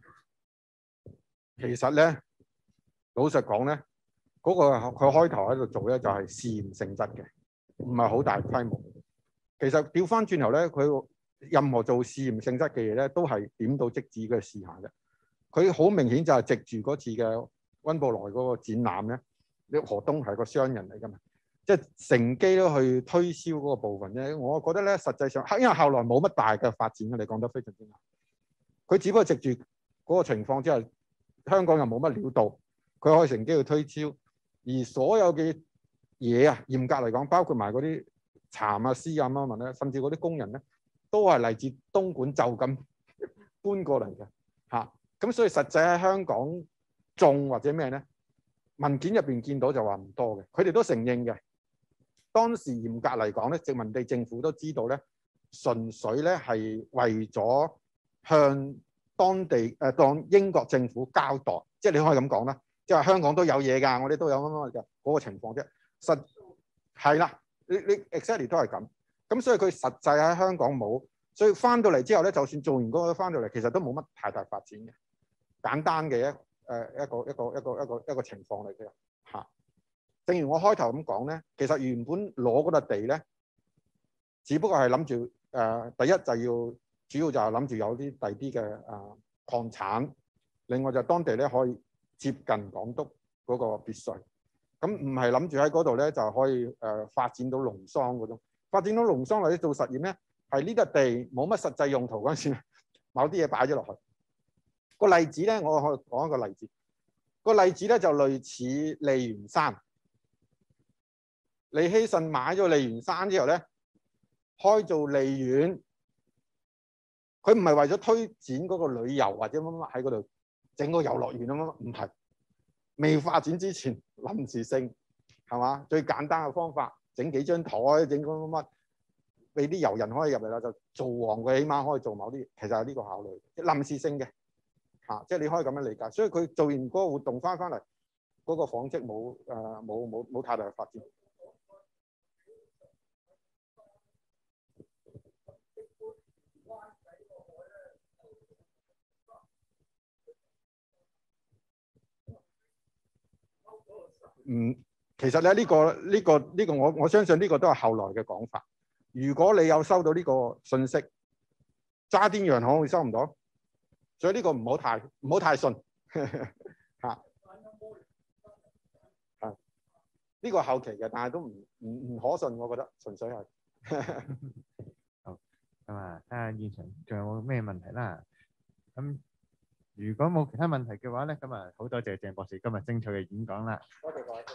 其實咧，老實講咧，嗰個佢開頭喺度做咧就係試驗性質嘅，唔係好大規模。其實調翻轉頭咧，佢任何做試驗性質嘅嘢咧，都係點到即止嘅試下嘅。佢好明顯就係藉住嗰次嘅溫布萊嗰個展覽咧，呢何東係個商人嚟㗎嘛，即係乘機都去推銷嗰個部分咧。我覺得咧，實際上因為後來冇乜大嘅發展嘅，你講得非常之啱。佢只不過藉住嗰個情況之下，香港又冇乜料到，佢可以乘機去推銷，而所有嘅嘢啊，嚴格嚟講，包括埋嗰啲蠶啊、絲啊乜乜咧，甚至嗰啲工人咧，都係嚟自東莞就咁搬過嚟嘅嚇。咁所以實際喺香港種或者咩咧，文件入邊見到就話唔多嘅，佢哋都承認嘅。當時嚴格嚟講咧，殖民地政府都知道咧，純粹咧係為咗向當地當英國政府交代，即係你可以咁講啦，即係香港都有嘢㗎，我哋都有乜乜嘅嗰個情況啫。實係啦，你 exactly 都係咁。咁所以佢實際喺香港冇，所以翻到嚟之後咧，就算做完嗰個翻到嚟，其實都冇乜太大發展嘅。簡單嘅一個情況嚟嘅嚇。正如我開頭咁講咧，其實原本攞嗰笪地咧，只不過係諗住第一就要主要就係諗住有啲第啲嘅礦產，另外就當地咧可以接近港督嗰個別墅，咁唔係諗住喺嗰度咧就可以發展到農桑嗰種，發展到農桑或者做實驗咧，係呢笪地冇乜實際用途嗰陣時，某啲嘢擺咗落去。個例子咧，我可以講一個例子。個例子咧就類似利園山。李希慎買咗利園山之後咧，開做利園。佢唔係為咗推展嗰個旅遊或者乜乜喺嗰度整個遊樂園啊乜乜，唔係。未發展之前臨時性係嘛？最簡單嘅方法，整幾張台，整乜乜乜，俾啲遊人可以入嚟啦，就做旺佢，起碼可以做某啲。其實係呢個考慮，臨時性嘅。即係你可以咁樣理解，所以佢做完嗰個活動翻嚟，嗰個紡織冇太大嘅發展。其實咧呢個我相信呢個都係後來嘅講法。如果你有收到呢個信息，渣甸洋行會收唔到。所以呢個唔好太信嚇。呢個後期嘅，但係都唔可信，我覺得純粹係。 好咁啊，睇下現場仲有冇咩問題啦。咁如果冇其他問題嘅話咧，咁啊好多謝鄭博士今日精彩嘅演講啦。 多謝各位。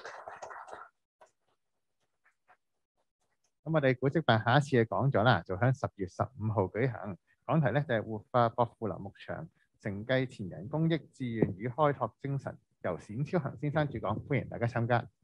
咁我哋古蹟辦下一次嘅講座啦，就喺10月15號舉行。講題咧就係活化薄扶林牧場，承繼前人公益志願與開拓精神，由冼超恒先生主講，歡迎大家參加。